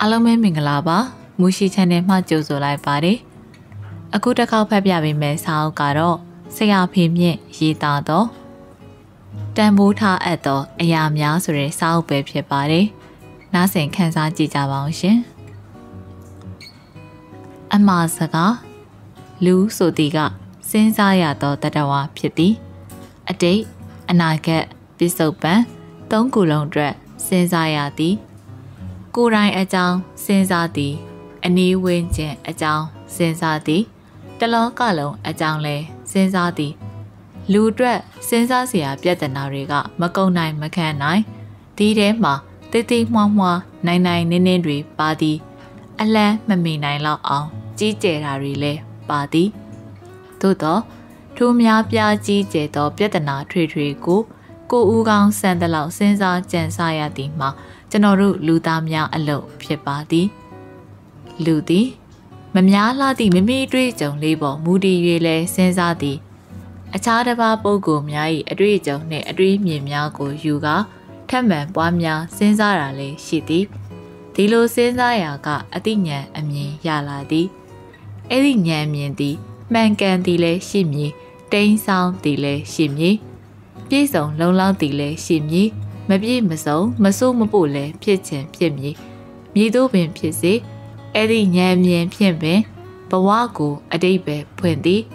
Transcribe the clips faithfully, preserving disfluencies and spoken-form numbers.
အားလုံးပဲမင်္ဂလာပါမူရှိ channel မှာကြိုဆိုလိုက်ပါတယ်အခုတစ်ခေါက်ဖတ်ပြပေးမယ့်စာအုပ်ကတော့ဆရာဖေမြင့်ရေးသားသောတန်ဖိုးထားအပ်သောအရာများဆိုတဲ့စာအုပ်ပဲဖြစ်ပါတယ်နားဆင်ခန်းစားကြည့်ကြပါအောင်ရှင်အမှားစကားလူဆိုသည်ကစဉ်းစားရသောတတဝါဖြစ်သည်အတိတ်အနာဂတ်ပစ္စုပန်သုံးခုလုံးအတွက်စဉ်းစားရသည်ကိုယ်တိုင်အကြောင်းစဉ်းစားသည်အနည်းဝန်းကျင်အကြောင်းစဉ်းစားသည်တလောကလုံးအကြောင်းလဲစဉ်းစားသည်လူအတွက်စဉ်းစားစရာပြဿနာတွေကမကုန်နိုင်မခံနိုင်ဒီထဲမှာတိတ်တိတ်မွှားမွှားနိုင်နိုင်နင်းနင်းတွေပါသည်အလန်းမမီနိုင်လောက်အောင်ကြီးကျယ်တာတွေလည်းပါသည်သို့တော့ထိုများပြားကြီးကျယ်သောပြဿနာထွေထွေကိုကိုဦးကောင်းစံတလောက်စဉ်းစားကြံစားရသည်မှာကျွန်တော်တို့လူသားများအလုပ်ဖြစ်ပါသည်လူသည်မများလှသည့်မိမိတွေ့ကြုံလေးပေါ်မူတည်၍လဲစဉ်းစားသည်အခြားတစ်ပါးပုဂ္ဂိုလ်များ၏အတွေ့အကြုံနှင့်အတွေ့အမြင်များကိုယူကာထပ်မံပွားများစဉ်းစားတာလည်းရှိသည်ဒီလိုစဉ်းစားရာကအသိဉာဏ်အမြင်ရလာသည်အဲ့ဒီဉာဏ်အမြင်သည်မှန်ကန်သည်လည်းရှိမည်တိမ်းဆောင်သည်လည်းရှိမည်ပြည့်စုံလုံလောက်သည်လည်းရှိမည်မပြည့်မစုံမစိုးမပို့လည်းဖြစ်ခြင်းဖြစ်မည်မည်သို့ပင်ဖြစ်စေအဲ့ဒီဉာဏ်အမြင်ဖြင့်ပင်ဘဝကိုအတိတ်ပဲဖွင့်သည်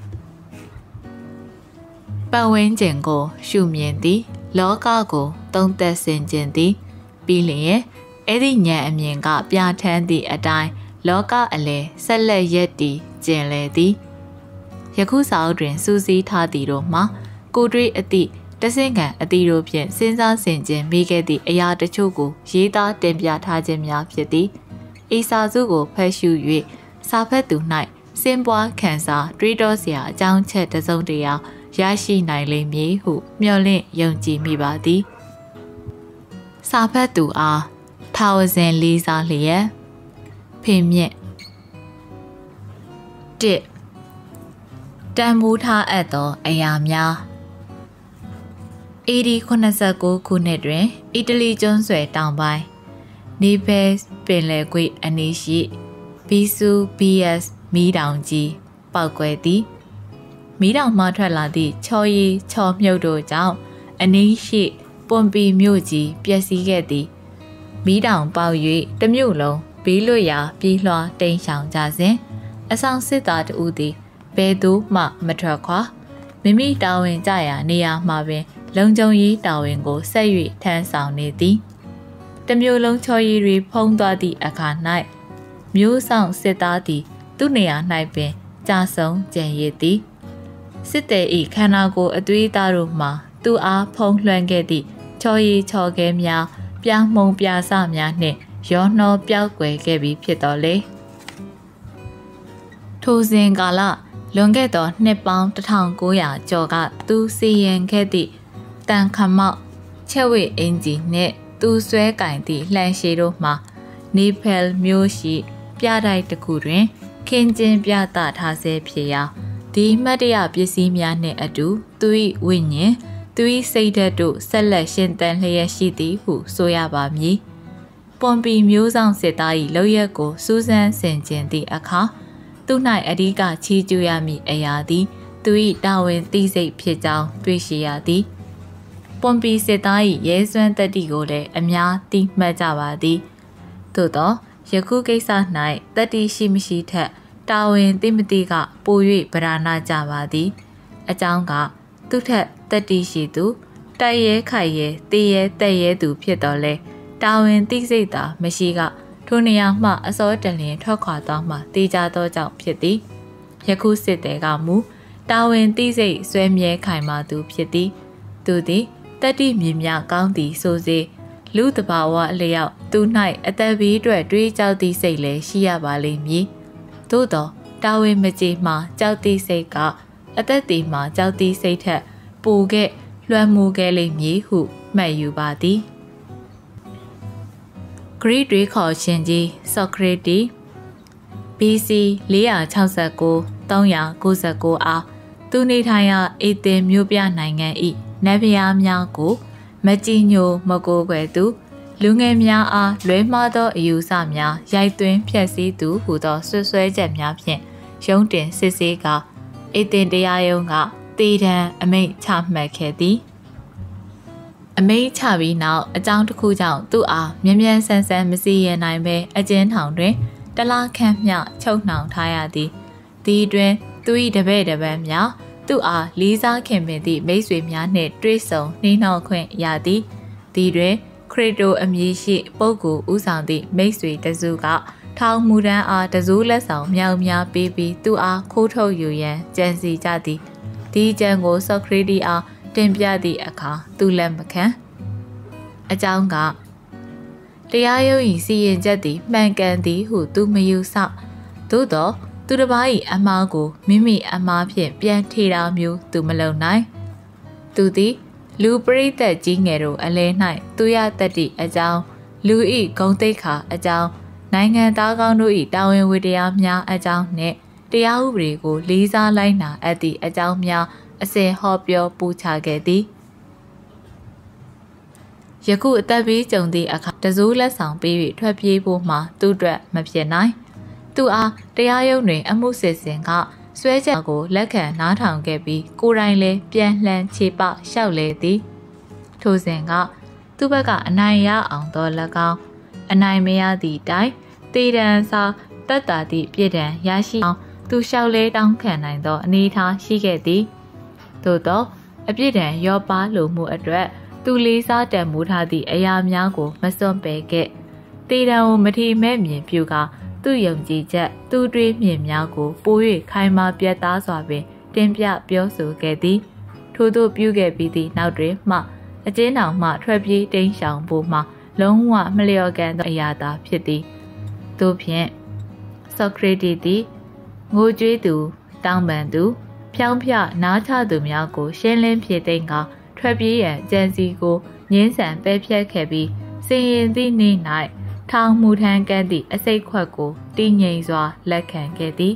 ပတ်ဝန်းကျင်ကိုရှုမြင်သည်လောကကိုသုံးသပ်ဆင်ခြင်သည်ပြီးလျင်အဲ့ဒီဉာဏ်အမြင်ကပြဋ္ဌာန်းသည့်အတိုင်းလောကအလယ်ဆက်လက်ရက်တည်ကျင်လေသည်ယခုစာအုပ်တွင်စူးစီးထားသည်တို့မှာကိုတွေ့အသည့်တဆင့်ခံအသည့်တို့ဖြင့်စဉ်းစားဆင်ခြင်မိခဲ့သည့်အရာတချို့ကိုရေးသားတင်ပြထားခြင်းများဖြစ်သည်ဤစာစုကိုဖတ်ရှု၍စာဖတ်သူ၌စင်ပွားခံစားတွေးတောစရာအကြောင်းချက်တစ်စုံတစ်ရာရရှိနိုင်လိမ့်မည်ဟုမျှော်လင့်ယုံကြည်မိပါသည်စာဖတ်သူအားထာဝစဉ်လေးစားလျက်ဖေမြင့်တစ်တန်ဖိုးထားအပ်သောအရာများအေဒီခုနှစ်ကိုခုနှစ်တွင်အီတလီကျွန်းဆွယ်တောင်ပိုင်းနီဘဲပင်လယ်ကွေ့အနီးရှိဘီဆူဘီအက်စ်မီးတောင်ကြီးပောက်ကွဲသည်မီးတောင်မှထွက်လာသည့်ချော်ရည်ချော်မြုပ်တို့ကြောင့်အနီးရှိပွန်ပီမြို့ကြီးပျက်စီးခဲ့သည်မီးတောင်ပေါက်၍တစ်မြို့လုံးဘေးလွတ်ရာပြေးလွှားတိမ်းရှောင်ကြစဉ်အဆောင်စစ်သားတဦးသည်ဘယ်သူမှမထွက်ခွာမိမိတာဝန်ကြရာနေရာမှာပင်လုံခြုံရေးတာဝန်ကိုဆက်၍ထမ်းဆောင်နေသည်တမျိုးလုံးချော်ရည်တွေဖုံးသွားသည့်အခါ၌မျိုးဆောင်စစ်သားသည်သူ့နေရာ၌ပင်ကြာဆုံးကြံရည်သည်စစ်သည်၏ခန္ဓာကိုယ်အသွေးသားတို့မှသူအားဖုံးလွှမ်းခဲ့သည့်ချော်ရည်ချော်ခဲများပြားမှုံပြာစများနှင့်ရောနှောပျောက်ကွယ်ခဲ့ပြီးဖြစ်တော်လေထိုစဉ်ကာလလွန်ခဲ့သောနှစ်ပေါင်းတစ်ထောင်ကိုးရာကျော်ကသူစီရင်ခဲ့သည့်တန်ခမောက်ချက်ဝိအင်ဂျီနှင့်သူဆွဲကင်သည့်လှန်ရှည်တို့မှနီဖယ်မျိုးရှိပြတိုက်တစ်ခုတွင်ခင်းကျင်းပြသထားဆဲဖြစ်ရာဒီမှတ်တရပစ္စည်းများနှင့်အတူသူ၏ဝိညာဉ်သူ၏စိတ်ဓာတ်တို့ဆက်လက်ရှင်သန်လျက်ရှိသည်ဟုဆိုရပါမည်ပွန်ပီမျိုးဆောင်စစ်သား၏လောက်ရက်ကိုစူးစမ်းဆင်ခြင်သည့်အခါသူ၌အဓိကချီးကျူးရမည့်အရာသည်သူ၏တာဝန်သိစိတ်ဖြစ်ကြောင်းတွေ့ရှိရသည်ပွန်ပီစစ်သား၏ရဲစွမ်းတတ္တိကိုလည်းအများသိမှတ်ကြပါသည်သို့သောယခုကိစ္စ၌တတ္တိရှိမရှိထက်တာဝန်သိမသိကပို၍ဗราဏကြပါသည်အကြောင်းကသူထက်တတ္တိရှိသူတိုက်ရဲခိုက်ရဲတေးရဲတက်ရဲသူဖြစ်တော်လဲတာဝန်သိစိတ်သာမရှိကထိုနေရာမှအစောတလင်ထွက်ခွာသွားမှတေးကြသောကြောင့်ဖြစ်သည်ယခုစစ်သည်ကမူတာဝန်သိစိတ်ဆွဲမြဲခိုင်မာသူဖြစ်သည်သူသည်တတ္တိမြင်များကောင်းသည်ဆိုစေလူတဘာဝအလျောက်သူ၌အသက်ဘေးအတွက်တွေးကြောက်သည့်စိတ်လည်းရှိရပါလိမ့်မည်သို့သောတာဝန်မကြေမှကြောက်သည့်စိတ်ကအသက်တည်မှကြောက်သည့်စိတ်ထက်ပိုခဲ့လွှမ်းမိုးခဲ့လိမ့်မည်ဟုမှတ်ယူပါသည်ဂရိတွေးခေါ်ရှင်ကြီးဆော့ကရေတီ ဘီ စီ လေးရာခြောက်ဆယ်ကို သုံးရာကိုးဆယ်ကိုအားသူနေထိုင်ရာအေသင်မြို့ပြနိုင်ငံ၏နတ်ဘုရားများကိုမကြည်ညိုမကိုးကွယ်သူလူငယ်များအားလွဲမှားသောအယူဆများရိုက်သွင်းဖျက်ဆီးသူဟူသောဆွဆွဲချက်များဖြင့်ရုံးတင်စစ်ဆေးကာအေသင်တရားရုံးကတေတံအမိန့်ချမှတ်ခဲ့သည်အမိန့်ချပြီးနောက်အကြောင်းတစ်ခုကြောင့်သူ့အားမြ мян ဆန်းဆန်းမစီရင်နိုင်ပဲအကျဉ်းထောင်တွင်တလခန့်မျှချုပ်နှောင်ထားရသည်ဒီတွင်သူ၏တပည့်တပန်းများသူ့အားလေးစားခင်မင်သည့်မိတ်ဆွေများနှင့်တွေ့ဆုံနှီးနှောခွင့်ရသည်ဒီတွင်ခရစ်တိုအမည်ရှိပုဂ္ဂိုလ်ဦးဆောင်သည့်မိတ်ဆွေတစုကထောင်မူတန်းအားတစိုးလက်ဆောင်မြောက်များပေးပြီးသူ့အားခိုးထုတ်ယူရန်ကြံစီကြသည်ဒီကြံကိုဆော့ခရတီအားတင်ပြသည့်အခါသူလက်မခံအကြောင်းကတရားရုံး၏စီရင်ချက်သည်မှန်ကန်သည်ဟုသူမယူဆသို့သောသူတစ်ပါး၏အမှားကိုမိမိအမှားဖြင့်ပြန်ထေတာမျိုးသူမလုပ်နိုင်သူသည်လူပရိသတ်ကြီးငယ်တို့အလဲ၌သူရတတ်သည့်အကြောင်းလူ၏ဂုဏ်သိက္ခာအကြောင်းနိုင်ငံသားကောင်းတို့၏တာဝန်ဝတ္တရားများအကြောင်းနှင့်တရားဥပဒေကိုလေးစားလိုက်နာအပ်သည့်အကြောင်းများအစဉ်ဟောပြောပူချခဲ့သည်ယခုအသက်ဘေးကြုံသည့်အခါတစိုးလက်ဆောင်ပေး၍ထွက်ပြေးဖို့မှသူ့အတွက်မဖြစ်နိုင်သူအားတရားရုံးတွင်အမှုစစ်စင်ကဆွဲချက်ကိုလက်ခံနားထောင်ခဲ့ပြီးကိုယ်တိုင်လည်းပြန်လှန်ခြေပလျှောက်လဲသည်ထိုစဉ်ကသူ့ဘက်ကအနိုင်ရအောင်သော၎င်းအနိုင်မရသည့်တိုင်တေတံစာတတ်တာသည့်ပြည်တံရရှိအောင်သူလျှောက်လဲတောင်းခံနိုင်သောအနေအထားရှိခဲ့သည်သို့သောအပြစ်ဒဏ်ရောပါလိုမှုအတွက်သူလေးစားတန်မိုးထားသည့်အရာများကိုမစွန့်ပယ်ခဲ့တေတံကိုမထီမဲ့မြင်ပြုကာသူ့ယုံကြည်ချက်သူ့တွေးမြင်များကိုပို၍ခိုင်မာပြတ်သားစွာပင်တင်ပြပြောဆိုခဲ့သည်ထို့သို့ပြုခဲ့ပြီးသည့်နောက်တွင်မှအကျဉ်းထောင်မှထွက်ပြေးတိမ်းရှောင်ဖို့မှလုံးဝမလျော်ကန်သောအရာသာဖြစ်သည်သို့ဖြင့်ဆော့ခရတီသည်ငိုကြွေးသူတောင်းပန်သူဖြောင်းဖြနားချသူများကိုရှင်းလင်းဖြေသိမ်းကာထွက်ပြေးရန်ကြံစီကိုငင်းဆန်ပယ်ဖြတ်ခဲ့ပြီးစင်ရင်သည့်နေ့၌ထောင်မှုထမ်းကန်းသည့်အစိတ်ခွက်ကိုတည်ငြိမ်စွာလက်ခံခဲ့သည်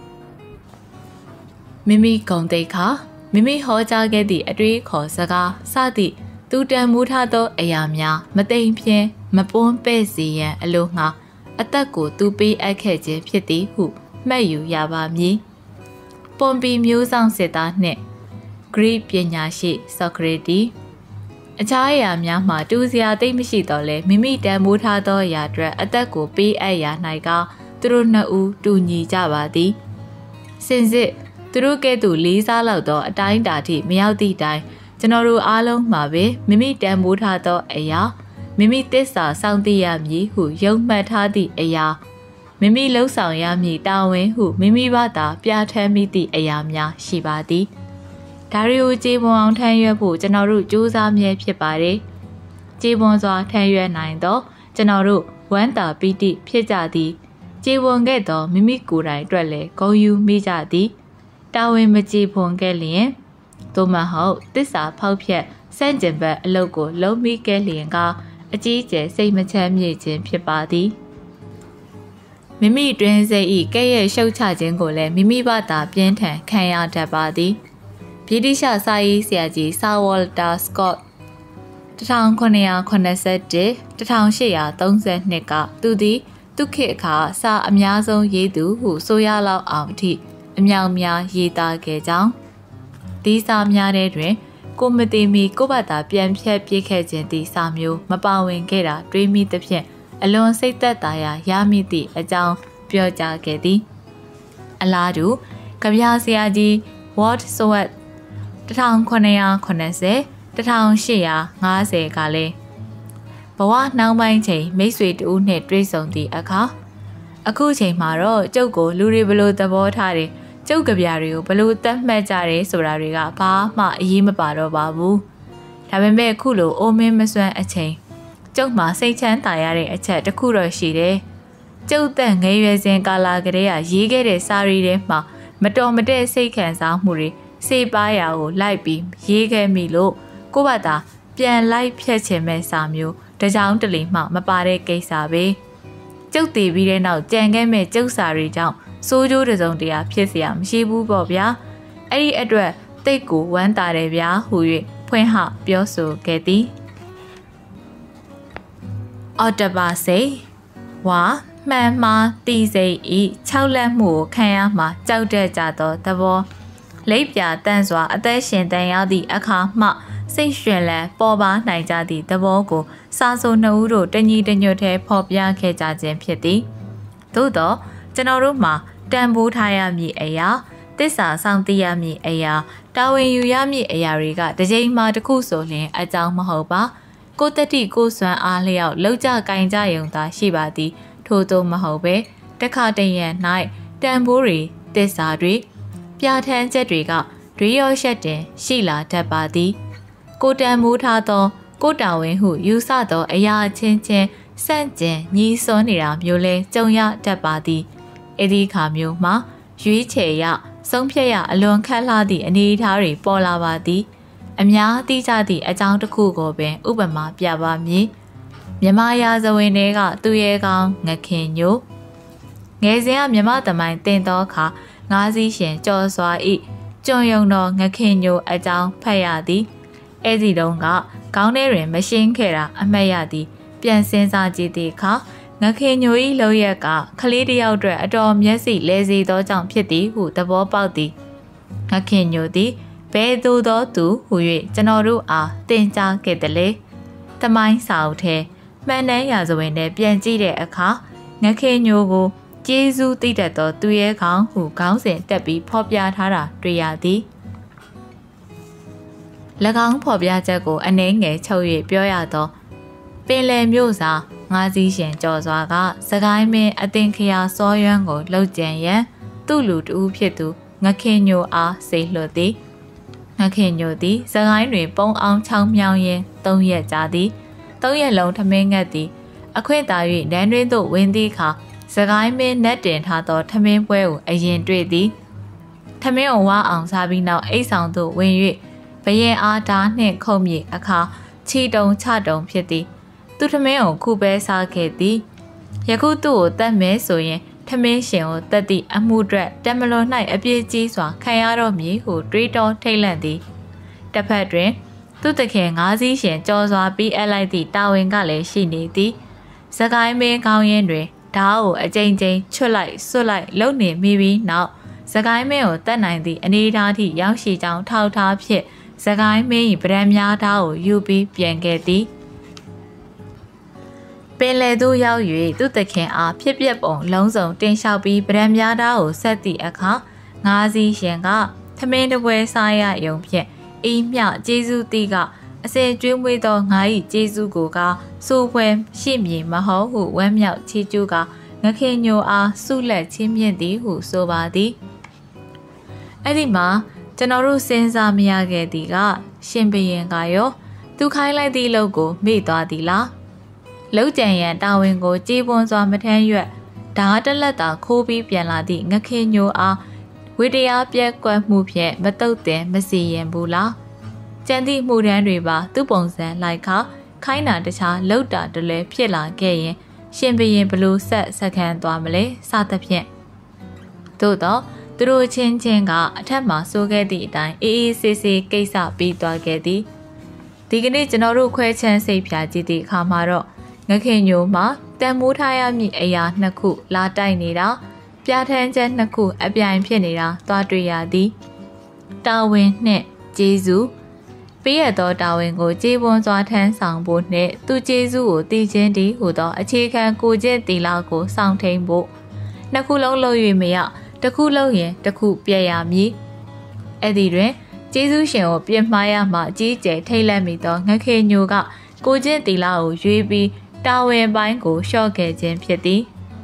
မိမိဂုဏ်သိက္ခာမိမိဟောကြားခဲ့သည့်အတွေးခေါ်စကားစသည့်သူတန်မိုးထားသောအရာများမသိမ့်ဖြင်းမပွန်းပဲ့စေရန်အလိုငှာအသက်ကိုသူပေးအပ်ခဲ့ခြင်းဖြစ်သည်ဟုမှတ်ယူရပါမည်ပွန်ပီမျိုးဆောင်စစ်သားနှင့်ဂရိပညာရှိဆော့ခရတီအခြားအရာများမှာတူစရာသိမ့်မရှိတော့လဲမိမိတန်မိုးထားသောအရာအတွက်အသက်ကိုပေးအပ်ရာ၌ကသူတို့နှစ်ဦးတူညီကြပါသည်စင်စစ်သူတို့ကဲ့သို့လေးစားလောက်သောအတိုင်းအတာထိမရောက်သည့်တိုင်ကျွန်တော်တို့အားလုံးမှာပဲမိမိတန်မိုးထားသောအရာမိမိသစ္စာစောင့်သိရမည်ဟုယုံမှတ်ထားသည့်အရာမိမိလှုပ်ဆောင်ရမည်တာဝန်ဟုမိမိဘာသာပြဋ္ဌာန်းမိသည့်အရာများရှိပါသည်ဒါတွေကိုကြေပွန်အောင်ထမ်းရွက်ဖို့ကျွန်တော်တို့ကြိုးစားမြဲဖြစ်ပါတယ်ကြေပွန်စွာထမ်းရွက်နိုင်သောကျွန်တော်တို့ဝမ်းသာပီတိဖြစ်ကြသည်ကြေပွန်ခဲ့သောမိမိကိုယ်တိုင်အတွက်လည်းဂုဏ်ယူမိကြသည်တာဝန်မကြေပွန်ခဲ့လျင်သို့မဟုတ်တစ္ဆာဖောက်ဖျက်စန့်ကျင်ဘက်အလုပ်ကိုလုံးမိခဲ့လျင်ကအကြီးကျယ်စိတ်မချမ်းမြေ့ခြင်းဖြစ်ပါသည်မိမိတွင်စိတ်ဤကဲ့ရဲ့ရှုတ်ချခြင်းကိုလည်းမိမိဘာသာပြင်းထန်ခံရတတ်ပါသည်ဗြိတိရှစာရေးဆရာကြီးဆာဝေါ်တာစကော့၁၉၇၁ ၁၈၃၂ကသူသည်သူခေတ်အခါစာအများဆုံးရေးသူဟုဆိုရလောက်အောင်အထိအမြောက်များရေးသားခဲ့ကြောင်းဒီစာများထဲတွင်ကိုမတိမီကိုဘာသာပြန်ဖြတ်ပြစ်ခဲ့ခြင်းသည့်စာမျိုးမပါဝင်ခဲ့တာတွေးမိသဖြင့်အလွန်စိတ်သက်သာရာရမိသည့်အကြောင်းပြောကြားခဲ့သည်အလားတူကဗျာဆရာကြီး Wordsworth ၁၉၇၀ ၁၈၅၀ကလည်းဘဝနှောင်းပိုင်းချိန်မိတ်ဆွေတူနှင့်တွေ့ဆုံသည့်အခါအခုချိန်မှာတော့ကျုပ်ကိုလူတွေဘလို့သဘောထားတယ်ကျုပ်ကဗျာတွေကိုဘလို့သတ်မှတ်ကြတယ်ဆိုတာတွေကဘာမှအရေးမပါတော့ပါဘူးဒါပေမဲ့ခုလိုအိုမင်းမစွမ်းအချိန်ကျုပ်မှာစိတ်ချမ်းသာရတဲ့အချက်တစ်ခုတော့ရှိတယ်ကျုပ်သက်ငယ်ရွယ်စဉ်ကာလကတည်းကရေးခဲ့တဲ့စာရီထဲမှာမတော်မတဲ့စိတ်ခံစားမှုတွေစေပါရာကိုလိုက်ပြီးရေးခဲ့မိလို့ကိုယ့်ဘာသာပြန်လိုက်ဖြတ်ချင်မဲ့စာမျိုးတကြောင်တလီမှမပါတဲ့ကိစ္စပဲကျုပ်တည်ပြီးတဲ့နောက်ကြံခဲ့မဲ့ကျုပ်စာတွေကြောင့်စိုးကျိုးတစုံတရာဖြစ်เสียမရှိဘူးပေါ့ဗျာအဲ့ဒီအတွက်တိတ်ကိုဝမ်းသာတယ်ဗျာဟူ၍ဖွင့်ဟပြောဆိုခဲ့သည်အော်တပါစေဝါမှန်မှားတီစိတ်ဤ၆လက်မှုကိုခံရမှာကြောက်တဲ့ကြသောသဘောလိပ်ပြတန့်စွာအသက်ရှင်တန်ရသည့်အခါမှစိတ်ရွှင်လန်းပေါ်ပါနိုင်ကြသည့်သဘောကိုစာဆိုနှစ်ဦးတို့တညီတညွတ်ထဲဖော်ပြခဲ့ကြခြင်းဖြစ်သည်သို့သောကျွန်တော်တို့မှာတန်ဖိုးထားရမည့်အရာသစ္စာဆောင်သိရမည့်အရာတာဝန်ယူရမည့်အရာတွေကတစ်ချိန်မှတစ်ခုဆိုလျှင်အကြောင်းမဟုတ်ပါကိုတတိကိုစွမ်းအားလျောက်လောက်ကြကင်ကြယုံသာရှိပါသည်ထို့သောမဟုတ်ပဲတခါတရံ၌တန်ဖိုးတွေသစ္စာတွေပြဋ္ဌာန်းချက်တွေကဒွေရောရှက်တင်ရှိလာတတ်ပါသည်ကိုတန်မိုးထားသောကိုတာဝန်ဟုယူဆသောအရာချင်းချင်းစန့်ကျင်ညီစွန်းနေတာမျိုးလဲကြုံရတတ်ပါသည်အဲ့ဒီခါမျိုးမှာရွေးချယ်ရဆုံးဖြတ်ရအလွန်ခက်လှသည့်အနေအထားတွေပေါ်လာပါသည်အများသိကြသည့်အကြောင်းတစ်ခုကိုပင်ဥပမာပြပါမည်မြမရာဇဝင်တွေကသူရဲကောင်းငခင်ညိုငယ်စဉ်ကမြမသမိုင်းတင်သောအခါငါးစီးရှင်ကြော်စွာဤကျွံယုံသောငခင်ညိုအကြောင်းဖတ်ရသည်အဲ့ဒီတုန်းကခေါင်းထဲတွင်မရှင်းခဲ့တာအမှတ်ရသည်ပြန်စင်းစားကြည့်သည့်အခါငခင်ညို၏လောက်ရက်ကကလေးတစ်ယောက်အတွက်အတော်မျက်စိလဲစေသောကြောင့်ဖြစ်သည်ဟုသဘောပေါက်သည်ငခင်ညိုသည်ဘယ်သို့သောသူဟု၍ကျွန်တော်တို့အားသင်ကြားခဲ့တယ်လေသမိုင်းစာအုပ်ထဲမှန်တမ်းရာဇဝင်နဲ့ပြန်ကြည့်တဲ့အခါငခင်ညိုကိုကျေးဇူးသိတတ်သောသူရဲကောင်းဟုခေါင်းစဉ်တက်ပြီးဖော်ပြထားတာတွေ့ရသည်၎င်းဖော်ပြချက်ကိုအနှဲငယ်ချုပ်၍ပြောရသောပင်လယ်မြို့စာငါးစီးရှင်ကြော်စွာကစကိုင်းမင်းအသင်ခရာစောရွမ်းကိုလှုပ်ကြံရန်သူ့လူတူဖြစ်သူငခင်ညိုအားစေလွှတ်သည်ငခင်ညိုသည်စကိုင်းတွင်ပုံအောင်ချောင်းမြောင်းရင်းသုံးရက်ကြာသည်သုံးရက်လုံးထမင်းငတ်သည်အခွင့်သာ၍နန်းတွင်သို့ဝင်သည့်အခါစကိုင်းမင်းနက်တင်ထားသောထမင်းပွဲကိုအရင်တွေ့သည်ထမင်းကိုဝါအောင်စားပြီးနောက်အိတ်ဆောင်သို့ဝင်၍ဘရင်အားဓာနှင့်ခုံမြေအခါချီတုံချတုံဖြစ်သည်သူထမင်းကိုခုပဲစားခဲ့သည်ယခုသူ့ကိုတတ်မဲဆိုရင်ထမင်းရှင်ကိုတတ်သည့်အမှုအတွက်တမလွန်၌အပြည့်ကြီးစွာခံရတော့မည်ဟုတွေးတောထိတ်လန့်သည်တစ်ဖက်တွင်သူတခင်ငါးစီးရှင်ကြော်စွာပြီးအပ်လိုက်သည့်တာဝန်ကလည်းရှိနေသည်စကိုင်းမင်းကောင်းရင်တွင်ဓာတ်ကိုအကြိမ်ကြိမ်ချွတ်လိုက်ဆွတ်လိုက်လုံနေမိပြီးနောက်စကိုင်းမင်းကိုတတ်နိုင်သည့်အနေအထားထိရောက်ရှိကြောင်းထောက်ထားဖြင့်စကိုင်းမင်း၏ဗရန်များဓာတ်ကိုယူပြီးပြန်ခဲ့သည်ပင်လယ်သို့ရောက်၍သူ့တခင်အားဖြစ်ပျက်ပုံလုံးစုံတင်လျှောက်ပြီးဗရန်များဓာတ်ကိုဆက်သည့်အခါငါးစီးရှင်ကထမင်းတစ်ပွဲစားရယုံဖြင့်အီးမြကျေးဇူးတိကအစင်ကျွေးမွေးသောငါ၏ကျေးဇူးကိုကစိုးပွဲရှိမည်မဟုတ်ဟုဝမ်းမြောက်ချီးကျူးကငခင်ညိုအားဆုလက်ချင်းမြင့်သည်ဟုဆိုပါသည်အဲ့ဒီမှာကျွန်တော်တို့စဉ်းစားမရခဲ့သည်ကရှင်ဘရင်ကရောသူခိုင်းလိုက်သည့်လုပ်ကိုမေ့သွားသည်လားလောက်ကြံရန်တာဝန်ကိုကြေးပွန်စွာမထမ်းရွက်ဓာတလက်သာခိုးပြီးပြန်လာသည့်ငခင်ညိုအားဝိတရားပြက်ကွက်မှုဖြင့်မတုတ်တင်မစီရင်ဘူးလားကြံသည့်မှုထမ်းတွေပါသူ့ပုံစံလိုက်ခါခိုင်းတာတခြားလောက်တာတလဲဖြစ်လာခဲ့ရင်ရှင်ဘရင်ဘလို့ဆက်ဆက်ခံသွားမလဲစသဖြင့်သို့တော့သူတို့ချင်းချင်းကအထက်မှာစိုးခဲ့သည့်အတိုင်းအေးအေးဆေးဆေးကိစ္စပြီးသွားခဲ့သည်ဒီကနေ့ကျွန်တော်တို့ခွဲချမ်းစိတ်ဖြာကြည့်သည့်အခါမှာတော့ငခင်ညိုမှာတန်မိုးထားရမည့်အရာနှစ်ခုလာတိုက်နေတာပြဋ္ဌာန်းချက်နှစ်ခုအပြိုင်ဖြစ်နေတာသွားတွေ့ရသည်တာဝန်နှင့်ကျေးဇူးပေးရသောတာဝန်ကိုကျေးပွန်စွာထမ်းဆောင်ဖို့နှင့်သူကျေးဇူးကိုတည်ခြင်းတည်းဟူသောအခြေခံကိုကျင့်သီလကိုစောင့်ထိန်ဖို့နှစ်ခုလုံးလုပ်၍မရတစ်ခုလုပ်ရင်တစ်ခုပြည့်ရမည်အဲ့ဒီတွင်ကျေးဇူးရှင်ကိုပြစ်မှားရမှအကြီးကျယ်ထိတ်လန့်မိသောငခေညိုကကိုကျင့်သီလကိုရွေးပြီးတာဝန်ပိုင်းကိုလျှော့ခဲ့ခြင်းဖြစ်သည်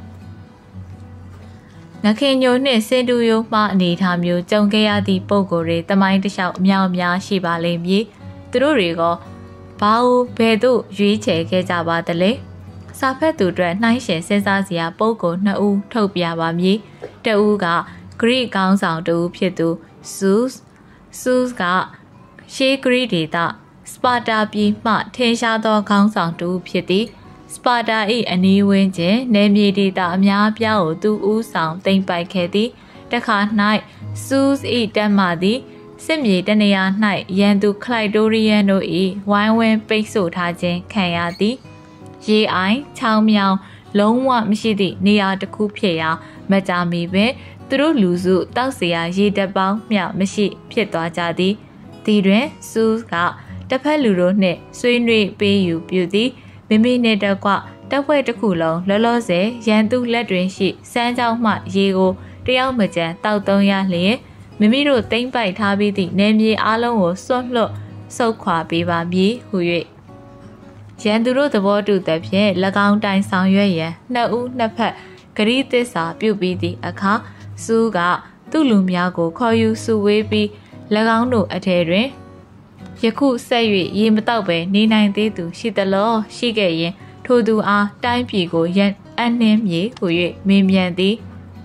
ငခင်ညိုနှင့်စင်တူယိုမှအနေထားမျိုးကြုံခဲ့ရသည့်ပုံကိုယ်တွေတမိုင်းတလျှောက်အများအများရှိပါလိမ့်မည်သူတို့တွေကဘာလို့ဘယ်သို့ရွေးချယ်ခဲ့ကြပါသလဲစာဖတ်သူအတွက်နှိုင်းယှဉ်စဉ်းစားစရာပုံကိုယ်နှစ်ဦးထုတ်ပြပါမည်တဦးကဂရိကောင်းဆောင်တဦးဖြစ်သူဇူးဇူးကရှေးဂရိဒေတာစပါတာပြည်မှထင်ရှားသောခေါင်းဆောင်တဦးဖြစ်သည်စပါတာ၏အနီးဝန်းကျင်နယ်မြေဒေသအများအပြားကိုသူဦးဆောင်သိမ်းပိုက်ခဲ့သည်တခါ၌ဆူး၏တပ်မှသည်စစ်မြေတနေရာ၌ရန်သူခလိုက်တိုရီယန်တို့၏ဝိုင်းဝန်းပိတ်ဆို့ထားခြင်းခံရသည်ရေအိုင်ချောင်းမြောင်လုံးဝမရှိသည့်နေရာတစ်ခုဖြစ်ရာမကြာမီပင်သူတို့လူစုတောက်เสียရေတပေါင်းမျှမရှိဖြစ်သွားကြသည်ဒီတွင်စူးကတစ်ဖက်လူတို့နှင့်ဆွေးနွေးပေးယူပြုသည်မိမိနှင့်တကွတပ်ဖွဲ့တစ်ခုလုံးလောလောဆယ်ရန်သူလက်တွင်ရှိစမ်းကြောင်းမှရေကိုတယောက်မကျန်တောက်သုံးရလျင်မိမိတို့တိမ့်ပိုက်ထားပြီးသည့်နေမြေအလုံးကိုစွန့်လွတ်ဆုတ်ခွာပေးပါမည်ဟု၍ရန်သူတို့သဘောတူသဖြင့်၎င်းတိုင်ဆောင်ရွက်ရန်နှစ်ဦးနှစ်ဖက်ဂရိသစ္စာပြုပြီးသည့်အခါစူးကသူ့လူများကိုခေါ်ယူစုဝေးပြီး၎င်းတို့အထက်တွင်ယခုဆက်၍ရေမတောက်ပဲနေနိုင်သေးသူရှိသလောရှိခဲ့ရင်ထိုသူအားတိုင်းပြည်ကိုရန်အနှင်းမြေဟု၍မေးမြန်းသည်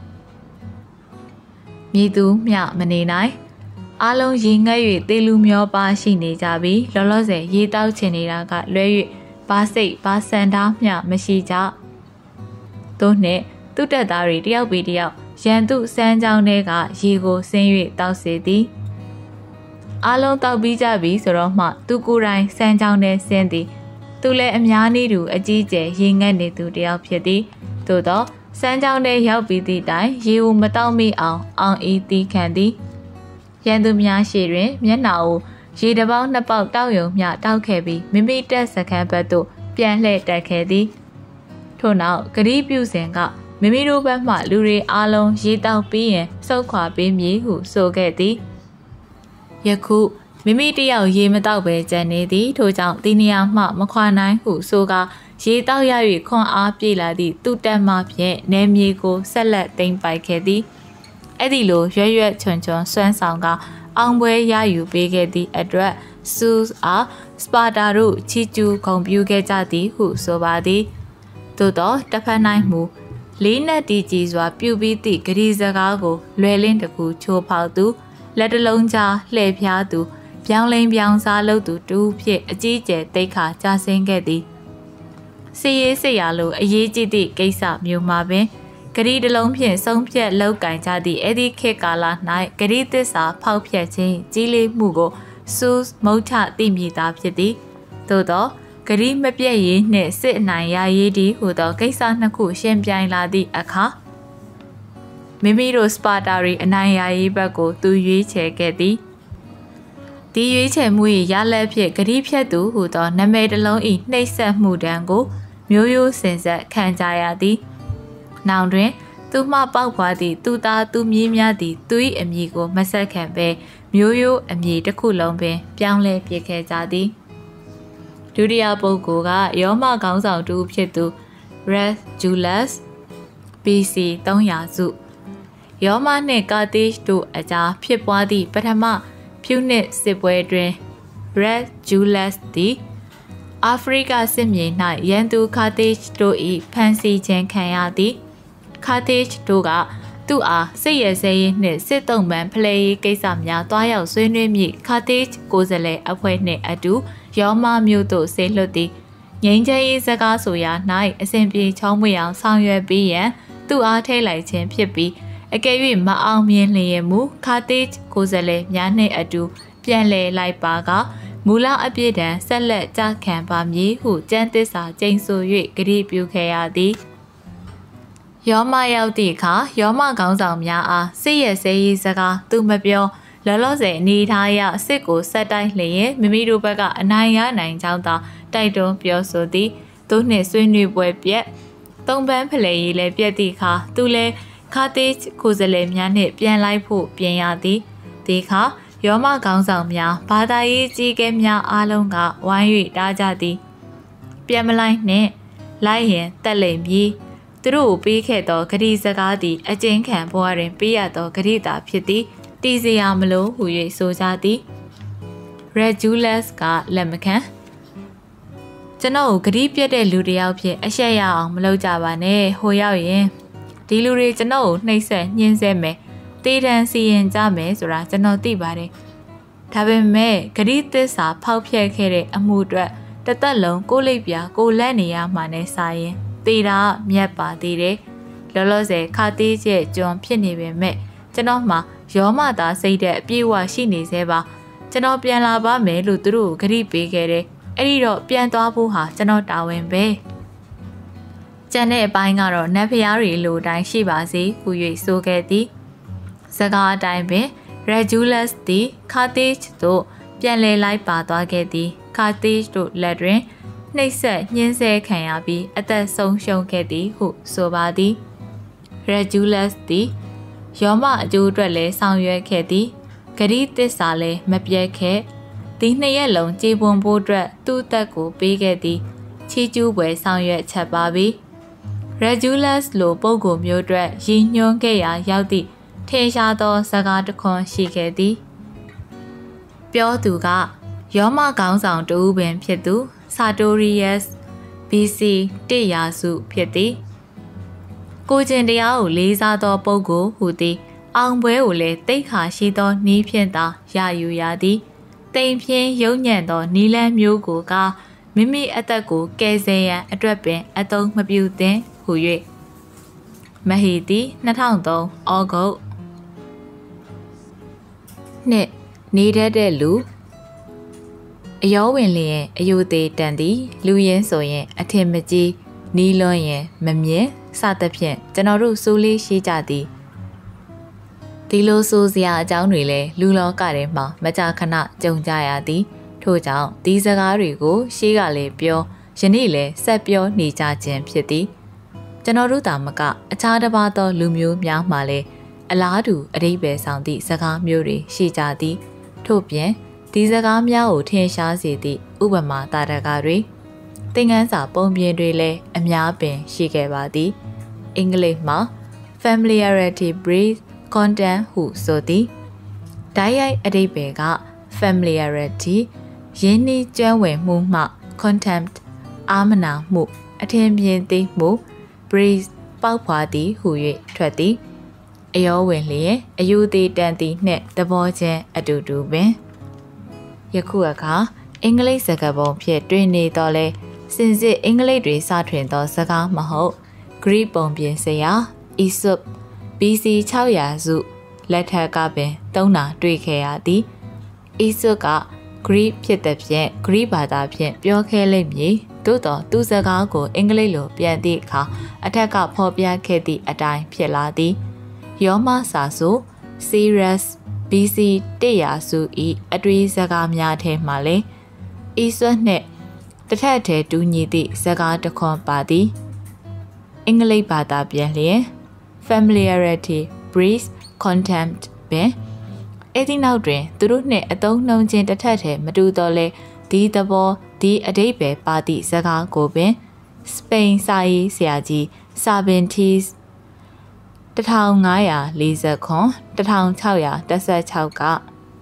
မြေသူမျှမနေနိုင်အားလုံးရေငတ်၍တေလူမျောပါရှိနေကြပြီးလောလောဆယ်ရေတောက်ချင်နေတာကလွဲ၍ဘာစိတ်ဘာစံသားမျှမရှိကြသို့နှင့်သူတက်သားတွေတယောက်ပြီးတယောက်ရန်သူစမ်းကြောင်းထဲကရေကိုဆင်း၍တောက်စေသည်အားလုံးတောက်ပြီးကြပြီဆိုတော့မှသူကိုယ်တိုင်စမ်းကြောင်းထဲဆင်းသည်သူလည်းအများနည်းတူအကြီးကျယ်ရေငတ်နေသူတယောက်ဖြစ်သည်သို့သောစမ်းကြောင်းထဲရောက်ပြီးသည့်တိုင်ရေကိုမတောက်မိအောင်အောင်ဤတီးခံသည်ရန်သူများရှေ့တွင်မျက်နှာကိုရေတပေါင်းနှစ်ပေါက်တောက်ယုံမျှတောက်ခဲ့ပြီးမိမိတက်စခန်းဘက်သို့ပြန်လှည့်တက်ခဲ့သည်ထို့နောက်ဂရိပြုစဉ်ကမိမိတို့ဘက်မှလူတွေအားလုံးရေတောက်ပြီးရင်ဆုတ်ခွာပေးမည်ဟုဆိုခဲ့သည်ယခုမိမိတယောက်ရေမတောက်ပဲကြံနေသည်ထို့ကြောင့်ဒီနေရာမှမခွာနိုင်ဟုဆိုကာရေတောက်ရ၍ခွန်အားပြေလာသည့်သူတက်မှဖြင့်နေမြေကိုဆက်လက်သိမ်းပိုက်ခဲ့သည်အဲ့ဒီလိုရွရွချွန်ချွန်စွမ်းဆောင်ကအောင်ပွဲရယူပေးခဲ့သည့်အတွက်စူးအားစပါတာတို့ချီကျူးဂုဏ်ပြုခဲ့ကြသည်ဟုဆိုပါသည်သို့သောတစ်ဖက်၌မူလေးနက်တီကြီးစွာပြုပြီးသည့်ဂရီစကားကိုလွယ်လင်းတကူချိုးဖောက်သူလက်တလုံးကြားလှည့်ဖျားသူပြောင်းလဲပြောင်းစားလုပ်သူတူဖြစ်အကြီးကျယ်တိတ်ခါကြာဆင်းခဲ့သည်စီရေးစရာလိုအရေးကြီးသည့်ကိစ္စမျိုးမှာပင်ဂရီတလုံးဖြင့်ဆုံးဖြတ်လောက်ကင်ကြသည့်အဲ့ဒီခေတ်ကာလ၌ဂရီသစ္စာဖောက်ဖျက်ခြင်းကြီးလေးမှုကိုစူးမုတ်ထသိမြည်သာဖြစ်သည်သို့သောဂရီမပြည့်ရေးနှင့်စစ်အနိုင်ရရေးတည်းဟူသောကိစ္စနှစ်ခုရှင်းပြိုင်လာသည့်အခါမိမိတို့စပါတာရီအနိုင်ရရေးဘက်ကိုသူရွေးချယ်ခဲ့သည်ဒီရွေးချယ်မှု၏ရလဒ်ဖြင့်ဂရီဖြတ်သူဟူသောနာမည်တစ်လုံး၏နှိပ်စက်မှုတန်းကိုမျိုးရိုးစင်ဆက်ခံကြရသည်နောင်တွင်သူမှပေါက်ဖွာသည့်သူသားသူမြေးများသည်သူ၏အမည်ကိုမဆက်ခံဘဲမျိုးရိုးအမည်တစ်ခုလုံးပင်ပြောင်းလဲပြစ်ခဲ့ကြသည်ဒုတိယပုဂ္ဂိုလ်ကယောမခေါင်းဆောင်တူဖြစ်သူ Red Julius ဘီ စီ သုံးရာစုယောမနှင့်ကာတေးတို့အကြားဖြစ်ပွားသည့်ပထမဖြူနှစ်စစ်ပွဲတွင် Red Julius သည်အာဖရိကစစ်မြေ၌ရန်သူခါတေးတို့၏ဖမ်းဆီးခြင်းခံရသည်ခါတေးတို့ကသူအားစစ်ရဲစဲရေးနှင့်စစ်တုံးပန်းဖလဲရေးကိစ္စများတွားရောက်ဆွေးနွေးမည့်ခါတေးကိုယ်စားလှယ်အဖွဲ့နှင့်အတူယောမမျိုးတို့ဆေးလွတ်သည်ငိမ့်ချရေးစကားဆိုရာ၌အစဉ်ပြေချောင်းမွေအောင်ဆောင်ရွက်ပြီးရန်သူအားထဲလိုက်ခြင်းဖြစ်ပြီးအကယ်၍မအောင်မြင်လျင်မူခါတေးကိုယ်စားလှယ်များနှင့်အတူပြန်လည်လိုက်ပါကမူလအပြည့်တံဆက်လက်ကြခံပါမည်ဟုကျမ်းသစ္စာကျိန်ဆို၍ဂရုပြုခဲ့ရသည်ယောမရောက်သည့်အခါယောမခေါင်းဆောင်များအားစစ်ရဲစဲရေးစကားသူမပြောလောလောဆယ်အနေထားရစစ်ကိုဆက်တိုက်လျင်မိမိတို့ဘက်ကအနိုင်ရနိုင်ကြောင်းသာတိုက်တွန်းပြောဆိုသည်သူနှင့်ဆွေးနွေးပွဲပြက်သုံးပန်းဖလှယ်ရေးလည်းပြက်သည့်အခါသူလည်းခါတေးကိုယ်စားလှယ်များနှင့်ပြန်လိုက်ဖို့ပြင်ရသည်ဒီအခါယောမခေါင်းဆောင်များဘာသာရေးကြီးကဲများအားလုံးကဝိုင်း၍တားကြသည်ပြန်မလိုက်နှင့်လိုက်ရင်တက်လိမ့်မည်သူတို့ပေးခဲ့သောဂရီစကားသည်အကျဉ်းခံဘဝတွင်ပေးရသောဂရီတာဖြစ်သည်တည်စရာမလိုဟု၍ဆိုကြသည် Red Julius ကလက်မခံကျွန်တော်ဂရီပြတ်တဲ့လူတစ်ယောက်ဖြစ်အရှက်ရအောင်မလုပ်ကြပါနဲ့ဟိုရောက်ရင်ဒီလူတွေကျွန်တော်ကိုနှိပ်စက်ညှင်းဆဲမယ်တေးတန်းစီရင်ကြမယ်ဆိုတာကျွန်တော်သိပါတယ်ဒါပေမဲ့ဂရီသစ္စာဖောက်ဖျက်ခဲ့တဲ့အမှုအတွက်တသက်လုံးကိုလိပ်ပြာကိုလက်နေရမှနဲ့စာရင်တေးတာမြတ်ပါသေးတယ်လောလောဆယ်ခါသေးချက်ကြုံဖြစ်နေပေမဲ့ကျွန်တော်မှယောမသားစိတ်တဲ့အပြည့်အဝရှိနေသေးပါကျွန်တော်ပြန်လာပါမယ်လို့သူတို့ဂရိပေးခဲ့တယ်အဲ့ဒီတော့ပြန်သွားဖို့ဟာကျွန်တော်တာဝန်ပဲကျန်တဲ့အပိုင်းကတော့နတ်ဖျားတွေလိုတိုင်းရှိပါစေဟူ၍ဆိုခဲ့သည်စကားအတိုင်းပင် Regulus သည် Carthage သို့ပြန်လည်လိုက်ပါသွားခဲ့သည် Carthage တို့လက်တွင်နှိပ်စက်ညှင်းဆဲခံရပြီးအသက်ဆုံးရှုံးခဲ့သည်ဟုဆိုပါသည် Regulus သည်ရောမအကျိုးအတွက်လည်းဆောင်ရွက်ခဲ့သည်ဂရီသစ္စာလည်းမပြတ်ခဲ့ဒီနှစ်ရက်လုံးကြေပွန်ဖို့အတွက်သူ့အသက်ကိုပေးခဲ့သည်ချီးကျူးပွဲဆောင်ရွက်ချက်ပါပြီ Regulus လိုပုဂ္ဂိုလ်မျိုးအတွက်ရည်ညွှန်းခဲ့ရာရောက်သည့်ထင်ရှားသောစကားတစ်ခွန်းရှိခဲ့သည်ပြောသူကရောမခေါင်းဆောင်တဦးပင်ဖြစ်သူ Sartorius ဘီ စီ တစ်ရာစုဖြစ်သည်ကိုကျင်တရားကိုလေးစားသောပုဂ္ဂိုလ်ဟူသည်အောင်ပွဲကိုလည်းတိတ်ခါရှိသောနီးဖြင့်သာရယူရသည်တိမ်ဖြင်းရုံညံ့သောနီလန်းမျိုးကိုကမိမိအသက်ကိုကယ်ဆယ်ရန်အတွက်ပင်အသုံးမပြုသင့်ဟူ၍မဟီသည်၂၀၀၃ဩဂုတ်နှစ်နေတတ်တဲ့လူအယောဝင်လျင်အယုသေးတန်သည်လူရင်းဆိုရင်အထင်မကြီးနီးလွန်းရင်မမြင်စသဖြင့်ကျွန်တော်တို့စိုးလေးရှိကြသည်ဒီလိုဆိုစရာအကြောင်းတွေလည်းလူလောကထဲမှာမကြာခဏကြုံကြရသည်ထို့ကြောင့်ဒီစကားတွေကိုရှေးကလည်းပြောယနေ့လည်းဆက်ပြောနေကြခြင်းဖြစ်သည်ကျွန်တော်တို့သာမကအခြားတစ်ပါးသောလူမျိုးများမှလည်းအလားတူအဓိပ္ပာယ်ဆောင်သည့်စကားမျိုးတွေရှိကြသည်ထို့ပြင်ဒီစကားများကိုထင်ရှားစေသည့်ဥပမာတာရကတွေသင်ခန်းစာပုံပြင်တွေလည်းအများပင်ရှိခဲ့ပါသည်အင်္ဂလိပ်မှာ familiarity breeds contempt ဟုဆိုသည်တိုက်ရိုက်အဓိပ္ပာယ်က familiarity ရင်းနှီးကျွမ်းဝင်မှုမှ contempt အာမနာမှုအထင်မြင်သိမှု breeze ပေါက်ဖွာသည်ဟု၍ထွက်သည်အယောဝင်လျင်အယူသေးတန်သည်နှင့်သဘောချင်းအတူတူပင်ယခုအခါအင်္ဂလိပ်စကားပုံဖြင့်တွင်နေတော့လဲစင်စစ်အင်္ဂလိပ်တွေစထွင်သောစကားမဟုတ်ဂရိပုံပြင်ဆရာ Aesop ဘီ စီ ၆၀၀ စုလက်ထက်ကပင်သုံးတာတွေ့ခဲ့ရသည် Aesop ကဂရိဖြစ်တဲ့ဖြင့်ဂရိဘာသာဖြင့်ပြောခဲ့လိမ့်မည်သို့တော်သူစကားကိုအင်္ဂလိပ်လိုပြန်သည့်အခါအထက်ကဖော်ပြခဲ့သည့်အတိုင်းဖြစ်လာသည်ရောမစာဆို Serious ဘီ စီ တစ်ရာစု၏အတွေ့စကားများထဲမှလည်းအီဆွတ်နှင့်တစ်ထက်တည်းတူညီသည့်စကားတစ်ခွန်းပါသည်အင်္ဂလိပ်ဘာသာပြန်လျင် familiarity breeds contempt ပင်အဲ့ဒီနောက်တွင်သူတို့နှင့်အသုံးနှုန်းခြင်းတစ်ထက်တည်းမတူတော့လဲဒီသဘောဒီအဓိပ္ပာယ်ပါသည့်စကားကိုပင်စပိန်စာရေးဆရာကြီး Cervantes၁၅၄၀ခွန်၁၆၁၆က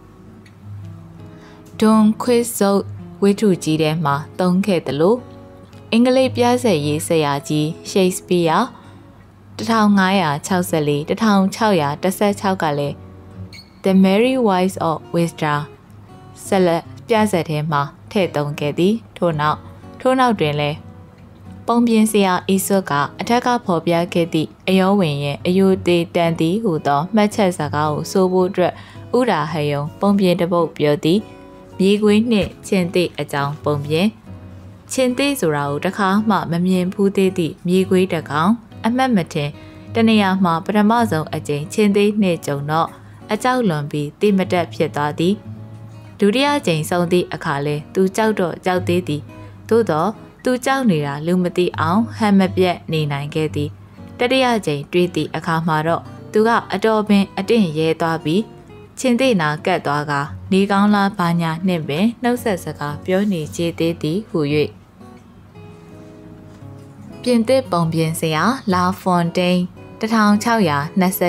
ဒွန်ခွစ်ဇုတ်ဝိထုကြီးထဲမှာသုံးခဲ့တယ်လို့အင်္ဂလိပ်ပြဆက်ရေးဆရာကြီး Shakespeare၁၅၆၄ ၁၆၁၆ကလည်း The Merry Wives of Windsor ဆက်လက်ပြဆက်ထဲမှာထည့်သွင်းခဲ့သည်ထို့နောက်ထို့နောက်တွင်လည်းပုံပြင်ဆရာအီဆွတ်ကအထက်ကဖော်ပြခဲ့သည့်အယောဝင်ရဲ့အယုသေးတန်သည်ဟူသောမှတ်ချက်စကားကိုဆိုဖို့အတွက်ဥရာဟယုံပုံပြင်တစ်ပုဒ်ပြောသည်မြေခွေးနှင့်ချင်းသိအကြောင်းပုံပြင်ချင်းသိဆိုတာကိုတစ်ခါမှမမြင်ဘူးသေးသည့်မြေခွေးတစ်ကောင်အမှတ်မတင်တနေရာမှာပထမဆုံးအကြိမ်ချင်းသိနှင့်ကြုံတော့အကြောက်လွန်ပြီးတိမတက်ဖြစ်သွားသည်ဒုတိယကြိမ်ဆုံးသည့်အခါလဲသူကြောက်တော့ကြောက်သေးသည်သို့တော့သူကြောက်နေတာလူမသိအောင်ဟန်မပြတ်နေနိုင်ခဲ့သည်တတိယကြိမ်တွေးသည့်အခါမှာတော့သူကအတော်ပင်အတင့်ရဲသွားပြီးချင်းသိနာကတ်သွားကနေကောင်းလားဘာညာနှင့်ပင်နှုတ်ဆက်စကားပြောနေကြသေးသည်ဟု၍ပြင်သစ်ပုံပြင်ဆရာလာဖွန်တိန်၁၆၂၁ ၁၆၉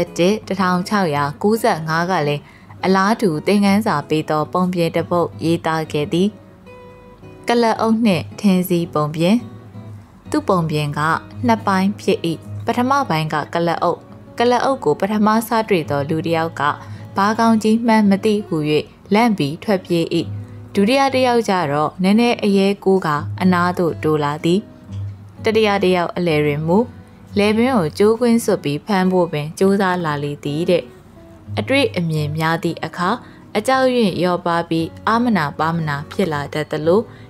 ၅ကလည်းအလားတူသင်ခန်းစာပေးသောပုံပြင်တစ်ပုဒ်ရေးသားခဲ့သည်ကလအုပ်နှင့်ထင်းစီပုံပြင်သူ့ပုံပြင်ကနှစ်ပိုင်းဖြစ်၏ပထမပိုင်းကကလအုပ်ကလအုပ်ကိုပထမစတွေ့သောလူတစ်ယောက်ကဘာကောင်ကြီးမှန်းမသိဟု၍လန့်ပြီးထွက်ပြေး၏ဒုတိယတစ်ယောက်ကျတော့နည်းနည်းအရေးကိုးကအနားသို့တိုးလာသည်တတိယတစ်ယောက်အလဲတွင်မူလေပင်ကိုကျိုးကွင်းစွပ်ပြီးဖမ်းဖို့ပင်ကြိုးစားလာလေသည်တဲ့အတွေ့အမြင်များသည့်အခါအကြောက်ရွံ့ရောပါပြီးအာမနာပါမနာဖြစ်လာတတ်သလို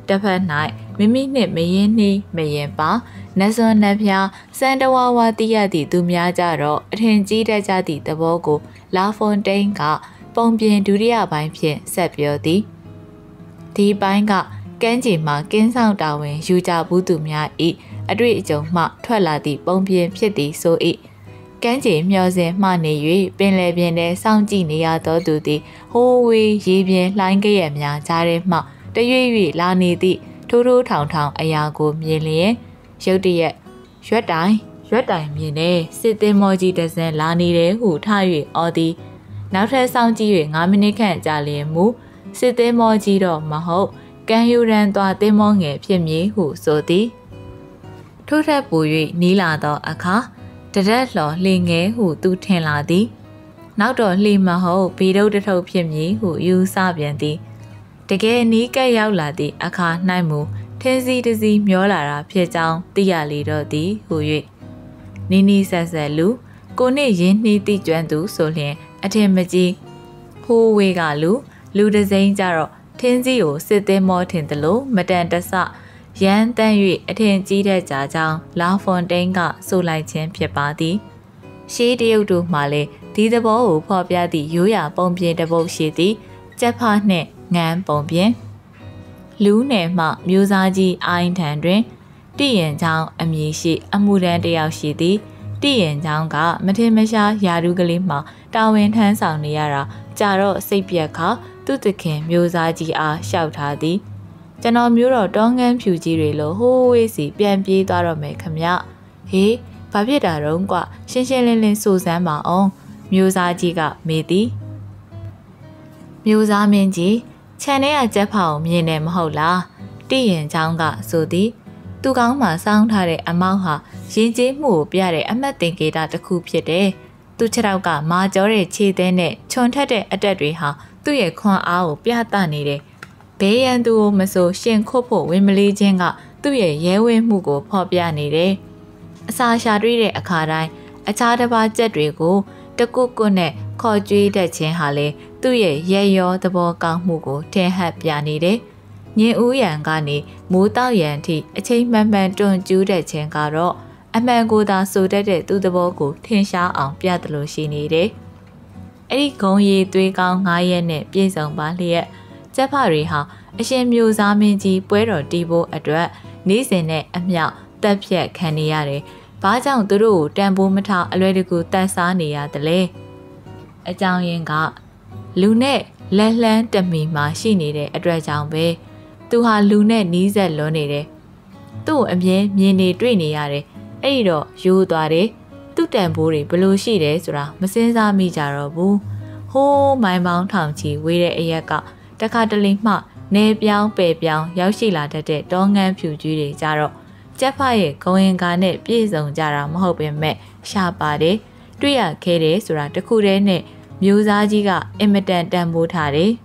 တစ်ဖက်၌မိမိနှင့်မယင်းနှီးမယင်ပါနတ်စွန်နတ်ဖျားစံတဝါဝါတိရသည့်သူများကြတော့အထင်ကြီးတတ်ကြသည့်သဘောကိုလာဖွန်တိန်ကပုံပြင်ဒုတိယပိုင်းဖြင့်ဆက်ပြောသည်ဒီပိုင်းကကမ်းခြေမှာကင်းဆောင်တာဝန်ယူကြဘူးသူများ၏အတွေ့အကြုံမှထွက်လာသည့်ပုံပြင်ဖြစ်သည်ဆို၏ကမ်းခြေမျှော်စင်မှနေ၍ပင်လယ်ပြင်ထဲစောင့်ကြည့်နေရသောသူသည်ဟိုးဝေးရေပြင်လှိုင်းကြက်များကြားထဲမှတရွေ့ရွေ့လာနေသည့်ထိုးထိုးထောင်ထောင်အရာကိုမြင်လျင်ရုတ်တရက်ရွက်တိုင်ရွက်တိုင်မြင်နေစစ်သင်္ဘောကြီးတစ်စင်းလာနေတယ်ဟုထ၍အော်သည်နောက်ထပ်စောင့်ကြည့်၍ငါးမိနစ်ခန့်ကြာလျင်မူစစ်သင်္ဘောကြီးတော့မဟုတ်ကံယူရန်သွားသင်္ဘောငယ်ဖြစ်မည်ဟုဆိုသည်ထို့ထက်ပို၍နီးလာသောအခါတရက်လှော်လှေငယ်ဟုသူထင်လာသည်နောက်တော့လှေမဟုတ်ဘီဒုတ်တထုပ်ဖြစ်မည်ဟုယူဆပြန်သည်တကယ်နီးကပ်ရောက်လာသည့်အခါ၌မူထင်းစီတစီမျောလာတာဖြစ်ကြောင်းသိရလေတော့သည်ဟု၍နီနီဆက်ဆက်လူကိုနှင့်ရင်းနှီးတိကျွမ်းသူဆိုလျင်အထင်မကြီးဟိုးဝေးကလူလူတစိမ့်ကြတော့ထင်းစီကိုစစ်သင်းမောထင်သလိုမတန်တဆရန်တန်း၍အထင်ကြီးတဲ့ကြာကြောင်းလာဖွန်တိန်ကဆိုလိုက်ခြင်းဖြစ်ပါသည်ရှေးတရုတ်တို့မှလည်းဒီသဘောကိုဖော်ပြသည့်ရိုးရာပုံပြင်တစ်ပုဒ်ရှိသည်ကြက်ဖနှင့်ငန်းပုံပြင်လူနယ်မှမျိုးစားကြီးအိုင်းထံတွင်တည်ရင်ချောင်းအမည်ရှိအမှုရန်တယောက်ရှိသည်တည်ရင်ချောင်းကမထင်မရှားယာရုကလေးမှတာဝန်ထမ်းဆောင်နေရတာကြာတော့စိတ်ပြက်ခါသူ့တခင်မျိုးစားကြီးအားလျှောက်ထားသည်ကျွန်တော်မျိုးတော့တောငန်းဖြူကြီးတွေလို့ဟိုးဝေးစီပြန်ပြေးသွားတော့မယ်ခမဟေးဘာဖြစ်တာတော့ကွရှင်းရှင်းလင်းလင်းစိုးစမ်းပါအောင်မျိုးစားကြီးကမေးသည်မျိုးစားမင်းကြီးခြံထဲကကြက်ဖောင်မြင်တယ်မဟုတ်လားတည်ရင်ချောင်းကဆိုသည်သူကောင်းမှစောင်းထားတဲ့အမောက်ဟာရင်ကျေးမှုကိုပြတဲ့အမှတ်သင်္ကေတတစ်ခုဖြစ်တယ်သူခြေထောက်ကမာကျောတဲ့ခြေသေးနဲ့ခြုံထက်တဲ့အတက်တွေဟာသူ့ရဲ့ခွန်အားကိုပြသနေတယ်ဘေးရန်သူကိုမဆိုရှင်ခုတ်ဖို့ဝင်မလေးခြင်းကသူ့ရဲ့ရဲဝဲမှုကိုဖော်ပြနေတယ်အစာရှာတွေ့တဲ့အခါတိုင်းအခြားတစ်ပါးကြက်တွေကိုတကုတ်ကုတ်နဲ့ခေါ်ကြွေးတတ်ခြင်းဟာလေသူ့ရဲ့ရဲရောသဘောကောင်းမှုကိုထင်ဟပ်ပြနေတယ်ညင်ဦးရန်ကနေမိုးတောက်ရန်ထိအချိန်မှန်မှန်တွန်ကျူးတဲ့ခြင်းကတော့အမှန်ကိုသာဆိုတတ်တဲ့သူ့သဘောကိုထင်ရှားအောင်ပြသလိုရှိနေတယ်အဲ့ဒီဂုံရည်သွေးကောင်းငါးရက်နဲ့ပြည့်စုံပါလျက်ကျက်ဖတွေဟာအရှင်မျိုးစားမင်းကြီးပွဲတော်တီးဖို့အတွက်နေ့စဉ်နဲ့အမြောက်တက်ဖြတ်ခံနေရတယ်။ဘာကြောင့်သူတို့ကိုတန်ဖိုးမထားအလွယ်တကူတတ်စားနေရတယ်လဲ။အကြောင်းရင်းကလူနဲ့လက်လှမ်းတမီမှာရှိနေတဲ့အတွက်ကြောင့်ပဲသူဟာလူနဲ့နီးစပ်လွန်းနေတယ်။သူ့အမြင်မြင်နေတွေ့နေရတယ်။အဲ့တော့ရိုးသွားတယ်။သူ့တန်ဖိုးတွေဘလို့ရှိတယ်ဆိုတာမစင်စားမိကြတော့ဘူး။ဟိုးမိုင်ပေါင်းထောင်ချီဝေးတဲ့အရက်ကတခါတလေမှနေပြောင်းပယ်ပြောင်းရောက်ရှိလာတတ်တဲ့တောငန်းဖြူကြီးတွေကြတော့ကျက်ဖရဲ့ဂုံရင်ကာနဲ့ပြည့်စုံကြတာမဟုတ်ပေမဲ့ရှာပါတယ်တွေ့ရခဲတယ်ဆိုတာတခုတည်းနဲ့မျိုးစားကြီးကအင်မတန်တန်ဖိုးထားတယ်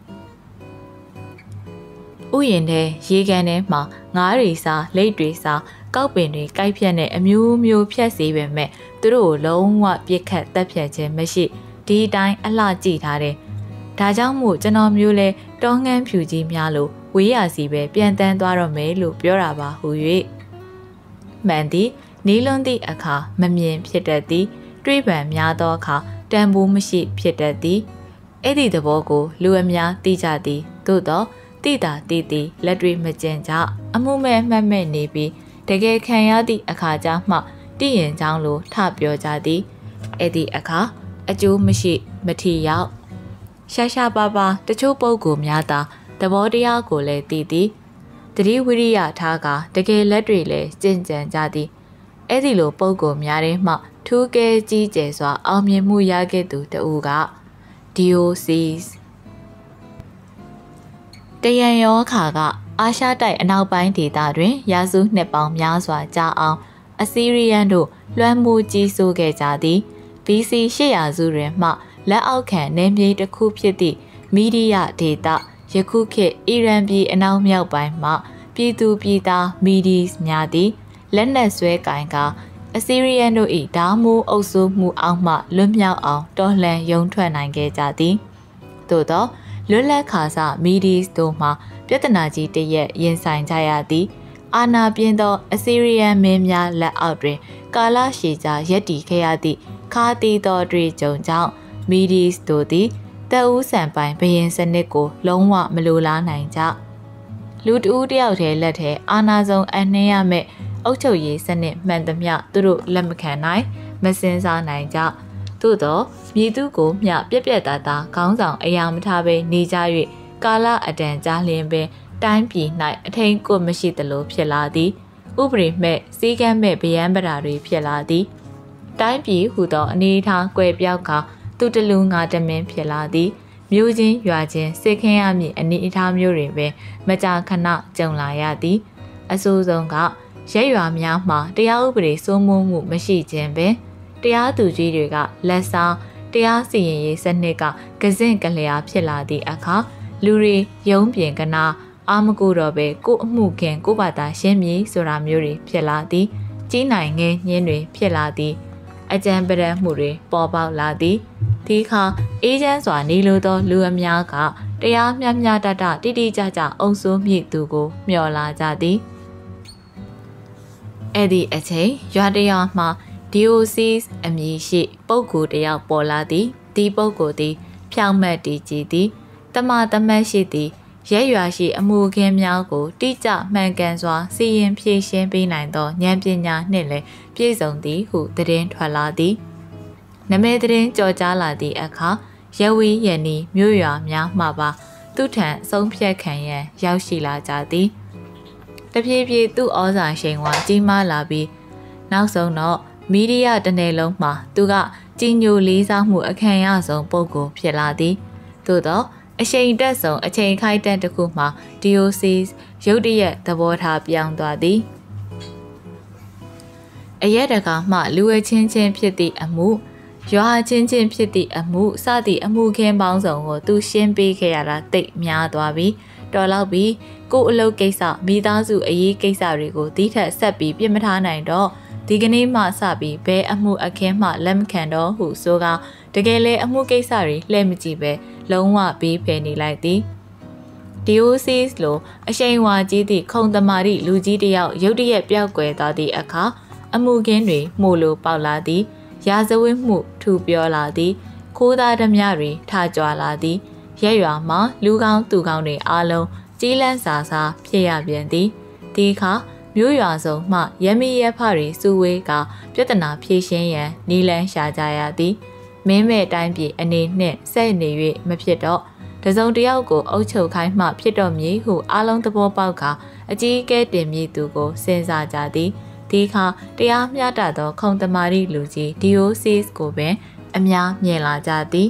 ဥယျာဉ်ထဲရေကန်ထဲမှာငါးတွေစားလိတ်တွေစားကောက်ပင်တွေကိုက်ဖြတ်တဲ့အမျိုးမျိုးဖြတ်စေပေမဲ့သူတို့ကိုလုံးဝပြစ်ခတ်တက်ဖြတ်ခြင်းမရှိဒီတိုင်းအလှကြည့်ထားတယ်ဒါကြောင့်မို့ကျွန်တော်မျိုးလဲတောငန်းဖြူကြီးများလို့ဝေးရစီပဲပြန်တန်းသွားတော့မယ်လို့ပြောတာပါဟူ၍မှန်သည်နီးလွန်းသည့်အခါမမြင်ဖြစ်တတ်သည်တွေးပံများသောအခါတန်ဖိုးမရှိဖြစ်တတ်သည်အဲ့ဒီသဘောကိုလူအများသိကြသည်သို့တော့တိတာတိတိလက်တွေမကျင်ကြအမှုမဲ့မှတ်မဲ့နေပြီးတကယ်ခံရသည့်အခါကျမှတည်ရင်ချောင်းလိုထပြောကြသည်အဲ့ဒီအခါအကျိုးမရှိမထီရောက်ရှာရှာပါပါတချို့ပုဂ္ဂိုလ်များသာသဘောတရားကိုလည်းသိသည်တတိဝိရိယထားကတကယ်လက်တွေလည်းကျင့်ကြံကြသည်အဲ့ဒီလိုပုဂ္ဂိုလ်များထဲမှထူးကဲကြီးကျယ်စွာအောင်မြင်မှုရခဲ့သူတဦးက ဒီ အို စီ တရန်ရောခါကအာရှတိုက်အနောက်ပိုင်းဒေသတွင်ရာစုနှစ်ပေါင်းများစွာကြာအောင်အစီရီယန်တို့လွှမ်းမိုးကြီးစိုးခဲ့ကြသည် ဘီ စီ ရှစ်ရာစုတွင်မှလက်အောက်ခံနယ်မြေတစ်ခုဖြစ်သည့်မီဒီယာဒေသယခုခေတ်အီရန်ပြည်အနောက်မြောက်ပိုင်းမှပြည်သူပြည်သားမီဒီစ်များသည်လက်နက်ဆွဲကင်ကအစီရီယန်တို့၏ဓာမိုးအုပ်စိုးမှုအောက်မှလွတ်မြောက်အောင်တော်လှန်ရုန်းထွက်နိုင်ခဲ့ကြသည်သို့သောလွတ်လပ်ခါစမီဒီစ်တို့မှပြဿနာကြီးတစ်ရက်ရင်ဆိုင်ကြရသည်အာဏာပြင်းသောအစီရီယန်မင်းများလက်အောက်တွင်ကာလရှည်ကြာရပ်တည်ခဲ့ရသည့်ခါတီသောတွေ့ကြုံကြောင့်မီဒီစ်တို့သည်တပ်ဦးဆန်ပိုင်ဘရင်စနစ်ကိုလုံးဝမလိုလားနိုင်ကြလူတဦးတယောက်တည်းလက်ထဲအာဏာဆုံးအနှင်းရမဲ့အုပ်ချုပ်ရေးစနစ်မှန်သမျှသူတို့လက်မခံနိုင်မစင်စားနိုင်ကြသို့သောမြေသူကိုမျှပြက်ပြက်သားသားခေါင်းဆောင်အရာမထားဘဲနေကြ၍ကာလအတန်ကြာလျင်ပင်တိုင်းပြည်၌အထိန်ကိုမရှိသလိုဖြစ်လာသည်ဥပဒေမဲ့စီကံမဲ့ဗျံပရာတွေဖြစ်လာသည်တိုင်းပြည်ဟူသောအနေထားကွယ်ပြောက်ကသူတလူငါတမင်းဖြစ်လာသည်မြို့ချင်းရွာချင်းစစ်ခင်းရမည့်အနေအထားမျိုးတွေပင်မကြာခဏကြုံလာရသည်အဆိုးဆုံးကရဲရွာများမှာတရားဥပဒေစိုးမိုးမှုမရှိခြင်းပင်တရားသူကြီးတွေကလက်စားတရားစီရင်ရေးစနစ်ကကစင့်ကလျာဖြစ်လာသည့်အခါလူတွေရုံးပြင်ကနာအာမကူတော့ပဲကိုအမှုခင်ကိုဘာသာရှင်းမြေဆိုတာမျိုးတွေဖြစ်လာသည်ကြီးနိုင်ငယ်ညင်းတွေဖြစ်လာသည်အကြံပရမှုတွေပေါ်ပေါက်လာသည်ဒီခါအေးချမ်းစွာနေလိုသောလူအများကတရားမျှမျှတတတိတိကျကျအုပ်စိုးမိသူကိုမျှော်လာကြသည်အဲ့ဒီအချိန်ရွာတရွာမှာ ဒီ အို စီ အမည်ရှိပုဂ္ဂိုလ်တယောက်ပေါ်လာသည်ဒီပုဂ္ဂိုလ်သည်ဖြောင့်မတ်တည်ကြည်သည်တမတမတ်ရှိသည်ရဲရွာရှိအမှုခင်းများကိုတိကျမှန်ကန်စွာစီရင်ဖြေရှင်းပေးနိုင်သောဉာဏ်ပညာနှင့်လည်းပြည့်စုံသည်ဟုသတင်းထွက်လာသည်နမဲသတင်းကြော်ကြားလာသည့်အခါရဝီရန်နီမြို့ရွာများမှပါသူထံအဆုံးဖြတ်ခံရန်ရောက်ရှိလာကြသည်တဖြည်းဖြည်းသူ့ဩဇာရှိန်ဝါကြီးမားလာပြီးနောက်ဆုံးတော့မီဒီယာတစ်နယ်လုံးမှာသူကကြီးညိုလေးစားမှုအခံရဆုံးပုဂ္ဂိုလ်ဖြစ်လာသည်သို့တော့အချိန်တက်ဆုံးအချိန်ခိုက်တက်တစ်ခုမှာ ဒီ အို စီ ရုတ်တရက်သဘောထားပြောင်းသွားသည်အရက်တကာမှလူအချင်းချင်းဖြစ်သည့်အမှုရွာချင်းချင်းဖြစ်သည့်အမှုစသည့်အမှုခင်းပေါင်းစုံကိုသူရှင်းပေးခဲ့ရတာတိတ်များသွားပြီတော်လောက်ပြီကိုအလုပ်ကိစ္စမိသားစုအရေးကိစ္စတွေကိုတီးထက်ဆက်ပြီးပြစ်မထားနိုင်တော့ဒီကနေ့မှစပြီးဘဲအမှုအခင်းမှလက်မခံတော့ဟုဆိုကတကယ်လဲအမှုကိစ္စတွေလှည့်မကြည့်ပဲလုံးဝပြီးဖယ်နေလိုက်သည် ဒီ အို စီ လိုအရှိန်ဝါကြီးသည့်ခုံသမာရီလူကြီးတယောက်ရုတ်တရက်ပြောက်ကွယ်သွားသည့်အခါအမှုခင်းတွေမှုလိုပေါက်လာသည်ရာဇဝတ်မှုထူပြောလာသည်ခိုးသားဓမြတွေထကြွလာသည်ရဲရွာမှာလူကောင်းသူကောင်းတွေအားလုံးကြီးလန်းစာစားဖြစ်ရပြန်သည်ဒီအခါမြို့ရွာစုံမှရမီရဖတွေစုဝေးကပြဿနာဖြေရှင်းရန်နီလန်းရှာကြရသည်မင်းမဲ့တိုင်းပြည်အနေနှင့်ဆက်နေ၍မဖြစ်တော့တစုံတယောက်ကိုအုပ်ချုပ်ခိုင်းမှဖြစ်တော့မည်ဟုအားလုံးသဘောပေါက်ကအကြီးအကဲတင်မြည်သူကိုစဉ်းစားကြသည်ဒီခါတရားမျှတသောခုံသမာရီလူကြီး ဒီ အို စီ ကိုပင်အများမြင်လာကြသည်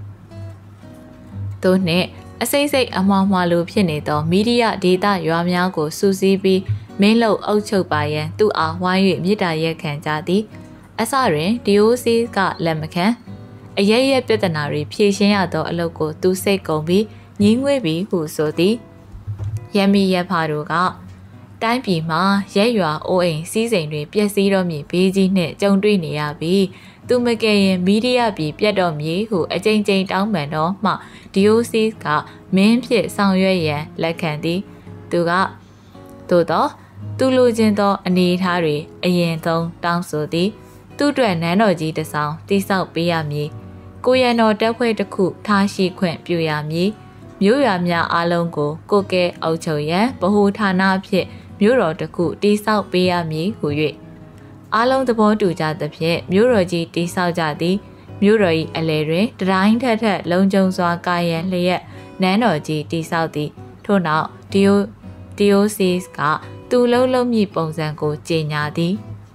သို့နှင့်အစိမ့်စိမ့်အမွားမွားလိုဖြစ်နေသောမီဒီယာဒေတာရွာများကိုစူးစီးပြီးမင်းလုံအုပ်ချုပ်ပါရန်သူ့အားဝိုင်း၍မြေတားရက်ခံကြသည်အစတွင် ဒီ အို စီ ကလက်မခံအရရဲ့ပြဿနာတွေဖြေရှင်းရသောအလုပ်ကိုသူစိတ်ကုန်ပြီးငင်းငွေ့ပြီးဟုဆိုသည်ရမီရဖာတို့ကတိုင်းပြည်မှာရဲရွာအိုးအိမ်စီးစိမ်တွေပျက်စီးတော့မည်ဘေးကြီးနှင့်ကြုံတွေ့နေရပြီးသူမကယ်ရင်မီဒီယာပြည်ပြတ်တော့မည်ဟုအကြိမ်ကြိမ်တောင်းပန်တော့မှ ဒီ အို စီ ကမင်းဖြစ်ဆောင်ရွက်ရန်လက်ခံသည်သူကသို့တော့သူလိုချင်သောအနေအထားတွေအရင်ဆုံးတောင်းဆိုသည်သူ့အတွက်နန်းတော်ကြီးတစ်ဆောင်တိစောက်ပေးရမည်ကိုရန်တော်တပ်ဖွဲ့တစ်ခုထားရှိခွင့်ပြုရမည်မြို့ရွာများအားလုံးကိုကိုကဲအုပ်ချုပ်ရန်ဗဟိုဌာနအဖြစ်မြို့တော်တစ်ခုတိစောက်ပေးရမည်ဟု၍အားလုံးသဘောတူကြသဖြင့်မြို့တော်ကြီးတိစောက်ကြသည်မြို့တော်၏အလယ်တွင်တတိုင်းထက်ထက်လုံခြုံစွာကာရန်လျက်နန်းတော်ကြီးတိစောက်သည်ထို့နောက်ဒီ အို စီ ကသူလုံးလုံးမြည်ပုံစံကိုကြေညာသည်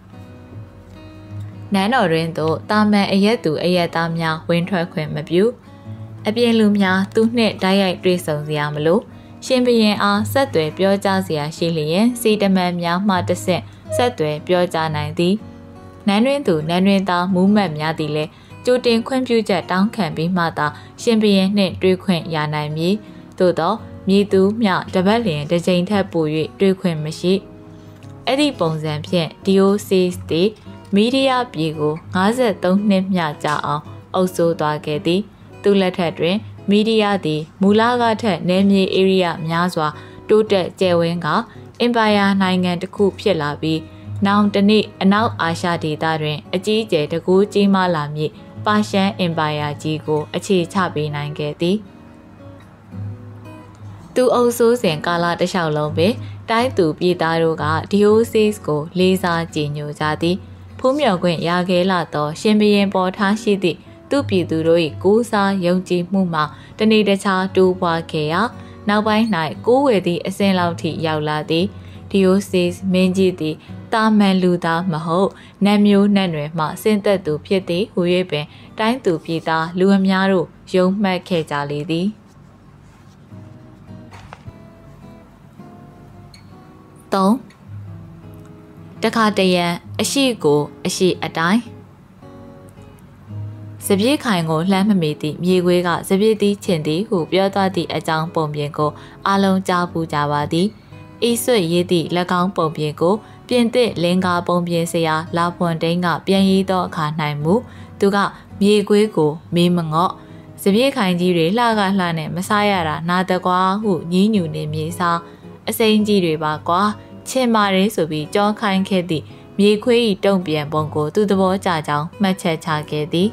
နန်းတော်တွင်သို့တာမန်အရက်သူအရက်သားများဝင်ထွက်ခွင့်မပြုအပြင်လူများသူနှင့်တိုက်ရိုက်တွေ့ဆုံစရာမလိုရှင်ဘရင်အားဆက်သွယ်ပြောကြားစရာရှိလျင်စီတမန်များမှတဆင့်ဆက်သွယ်ပြောကြားနိုင်သည်နန်းတွင်သူနန်းတွင်သားမူးမတ်များသည်လည်းကြိုတင်ခွင့်ပြုချက်တောင်းခံပြီးမှသာရှင်ဘရင်နှင့်တွေ့ခွင့်ရနိုင်မည်သို့သောမည်သူမျှတပတ်လျင်တစ်ကြိမ်ထက်ပို၍တွေ့ခွင့်မရှိအဲ့ဒီပုံစံဖြင့် ဒီ အို စီ သည်မီဒီယာပြည်ကို၅၃နှစ်မြကြာအောင်အုပ်စိုးသွားခဲ့သည်သူလက်ထက်တွင်မီဒီယာသည်မူလကထက်နယ်မြေဧရိယာများစွာတိုးတက်ကျယ်ဝန်းကအင်ပါယာနိုင်ငံတစ်ခုဖြစ်လာပြီးနောင်တနေ့အနောက်အာရှဒေသတွင်အကြီးအကျယ်တကူးကြီးမားလာမည့်ပါရှန်အင်ပါယာကြီးကိုအခြေချပေးနိုင်ခဲ့သည်သူအုပ်စိုးစဉ်ကာလတစ်လျှောက်လုံးပင်တိုင်းသူပြည်သားတို့ကဒီအိုစီစ်ကိုလေးစားကြည်ညိုကြသည်ဖူးမြော်ခွင့်ရခဲ့လာသောရှင်ဘုရင်ပေါ်ထားရှိသည့်သူပြည်သူတို့၏ကိုးစားယုံကြည်မှုမှာတနေ့တခြားတိုးပွားခဲ့ရာနောက်ပိုင်း၌ကိုးဝယ်သည့်အစဉ်လောက်ထိရောက်လာသည်ဒီအိုစီစ်မင်းကြီးသည်တာမန်လူသားမဟုတ်နတ်မျိုးနတ်နွယ်မှဆင်းသက်သူဖြစ်သည်ဟူ၍ပင်တိုင်းသူပြည်သားလူအများတို့ယုံမှတ်ခဲ့ကြလေသည်သုံးတခါတရံအရှိကိုအရှိအတိုင်းစပြည့်ခိုင်ကိုလှမ်းမမီသည့်မြေခွေးကစပြည့်သည်ချင်သည်ဟုပြောသွားသည့်အကြောင်းပုံပြင်ကိုအလုံးကြားပူကြပါသည်ဤဆွေရေးသည့်၎င်းပုံပြင်ကိုပြင်သစ်လင်္ကာပုံပြင်ဆရာလာဖွန်တိန်ကပြန်ရေးသောအခါ၌မူသူကမြေခွေးကိုမေးမငေါ့စပြည့်ခိုင်ကြီးတွေလှကလှနဲ့မစားရတာနာတကွာဟုညည်းညူနေမြေစားအစိမ်းကြီးတွေပါကွာချင်မာရဲဆိုပြီးကြောခိုင်းခဲ့သည့်မြေခွေး၏တုံ့ပြန်ပုံကိုသူသဘောကျကြောင်းမှတ်ချက်ချခဲ့သည်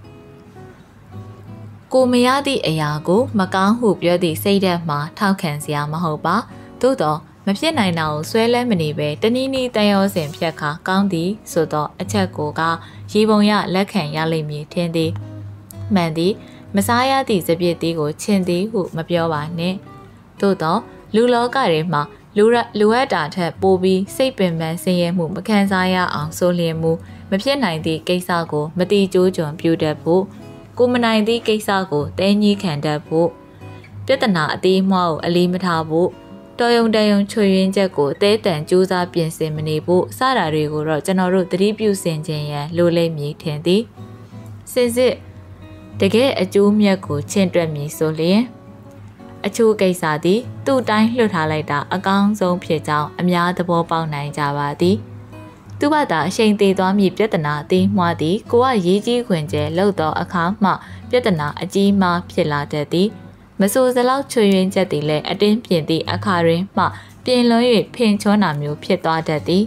ကိုမရသည့်အရာကိုမကောင်းဟုပြောသည့်စိတ်ဓာတ်မှာထောက်ခံစရာမဟုတ်ပါသို့တော့မဖြစ်နိုင်တာကိုဆွဲလဲမနေပဲတနည်းနည်းတန်ရောစဉ်ဖြတ်ခါကောင်းသည်ဆိုတော့အချက်ကိုကရေပုံရလက်ခံရလိမ့်မည်ထင်သည်မှန်သည်မစားရသည့်စပြည့်သည်ကိုချင်သည်ဟုမပြောပါနဲ့သို့တော့လူလောကတွေမှာလူရလူအပ်တာထက်ပိုပြီးစိတ်ပင်ပန်းဆင်းရဲမှုမခံစားရအောင်ဆိုလျင်မူမဖြစ်နိုင်သည့်ကိစ္စကိုမတိကျိုးကျွံပြုတတ်ဖို့ကိုမနိုင်သည့်ကိစ္စကိုတဲကြီးခံတတ်ဖို့ပြဿနာအသေးအမွှားကိုအလေးမထားဖို့တော်ရုံတန်ရုံချွေရင်းချက်ကိုတဲတန်ကြိုးစားပြင်ဆင်မနေဖို့စတာတွေကိုတော့ကျွန်တော်တို့သတိပြုဆင်ခြင်ရန်လိုလိမ့်မည်ထင်သည်စင်စစ်တကယ်အကျိုးမြတ်ကိုချင့်တွက်မည်ဆိုလျင်အချို့ကိစ္စသည်သူ့တိုင်းလွှတ်ထားလိုက်တာအကောင်းဆုံးဖြစ်ကြောင်းအများသဘောပေါက်နိုင်ကြပါသည်သူ့ဘာသာအရှိန်သေးသွားမည့်ပြဿနာအသေးမှွားသည်ကိုကရေးကြီးခွင်ကျဲလှုပ်သောအခါမှပြဿနာအကြီးမားဖြစ်လာတတ်သည်မဆိုစလောက်ချွေရင်းချက်သည်လည်းအတင်းပြင်သည့်အခါတွင်မှပြင်လွှ၍ဖင်ချောနာမျိုးဖြစ်သွားတတ်သည်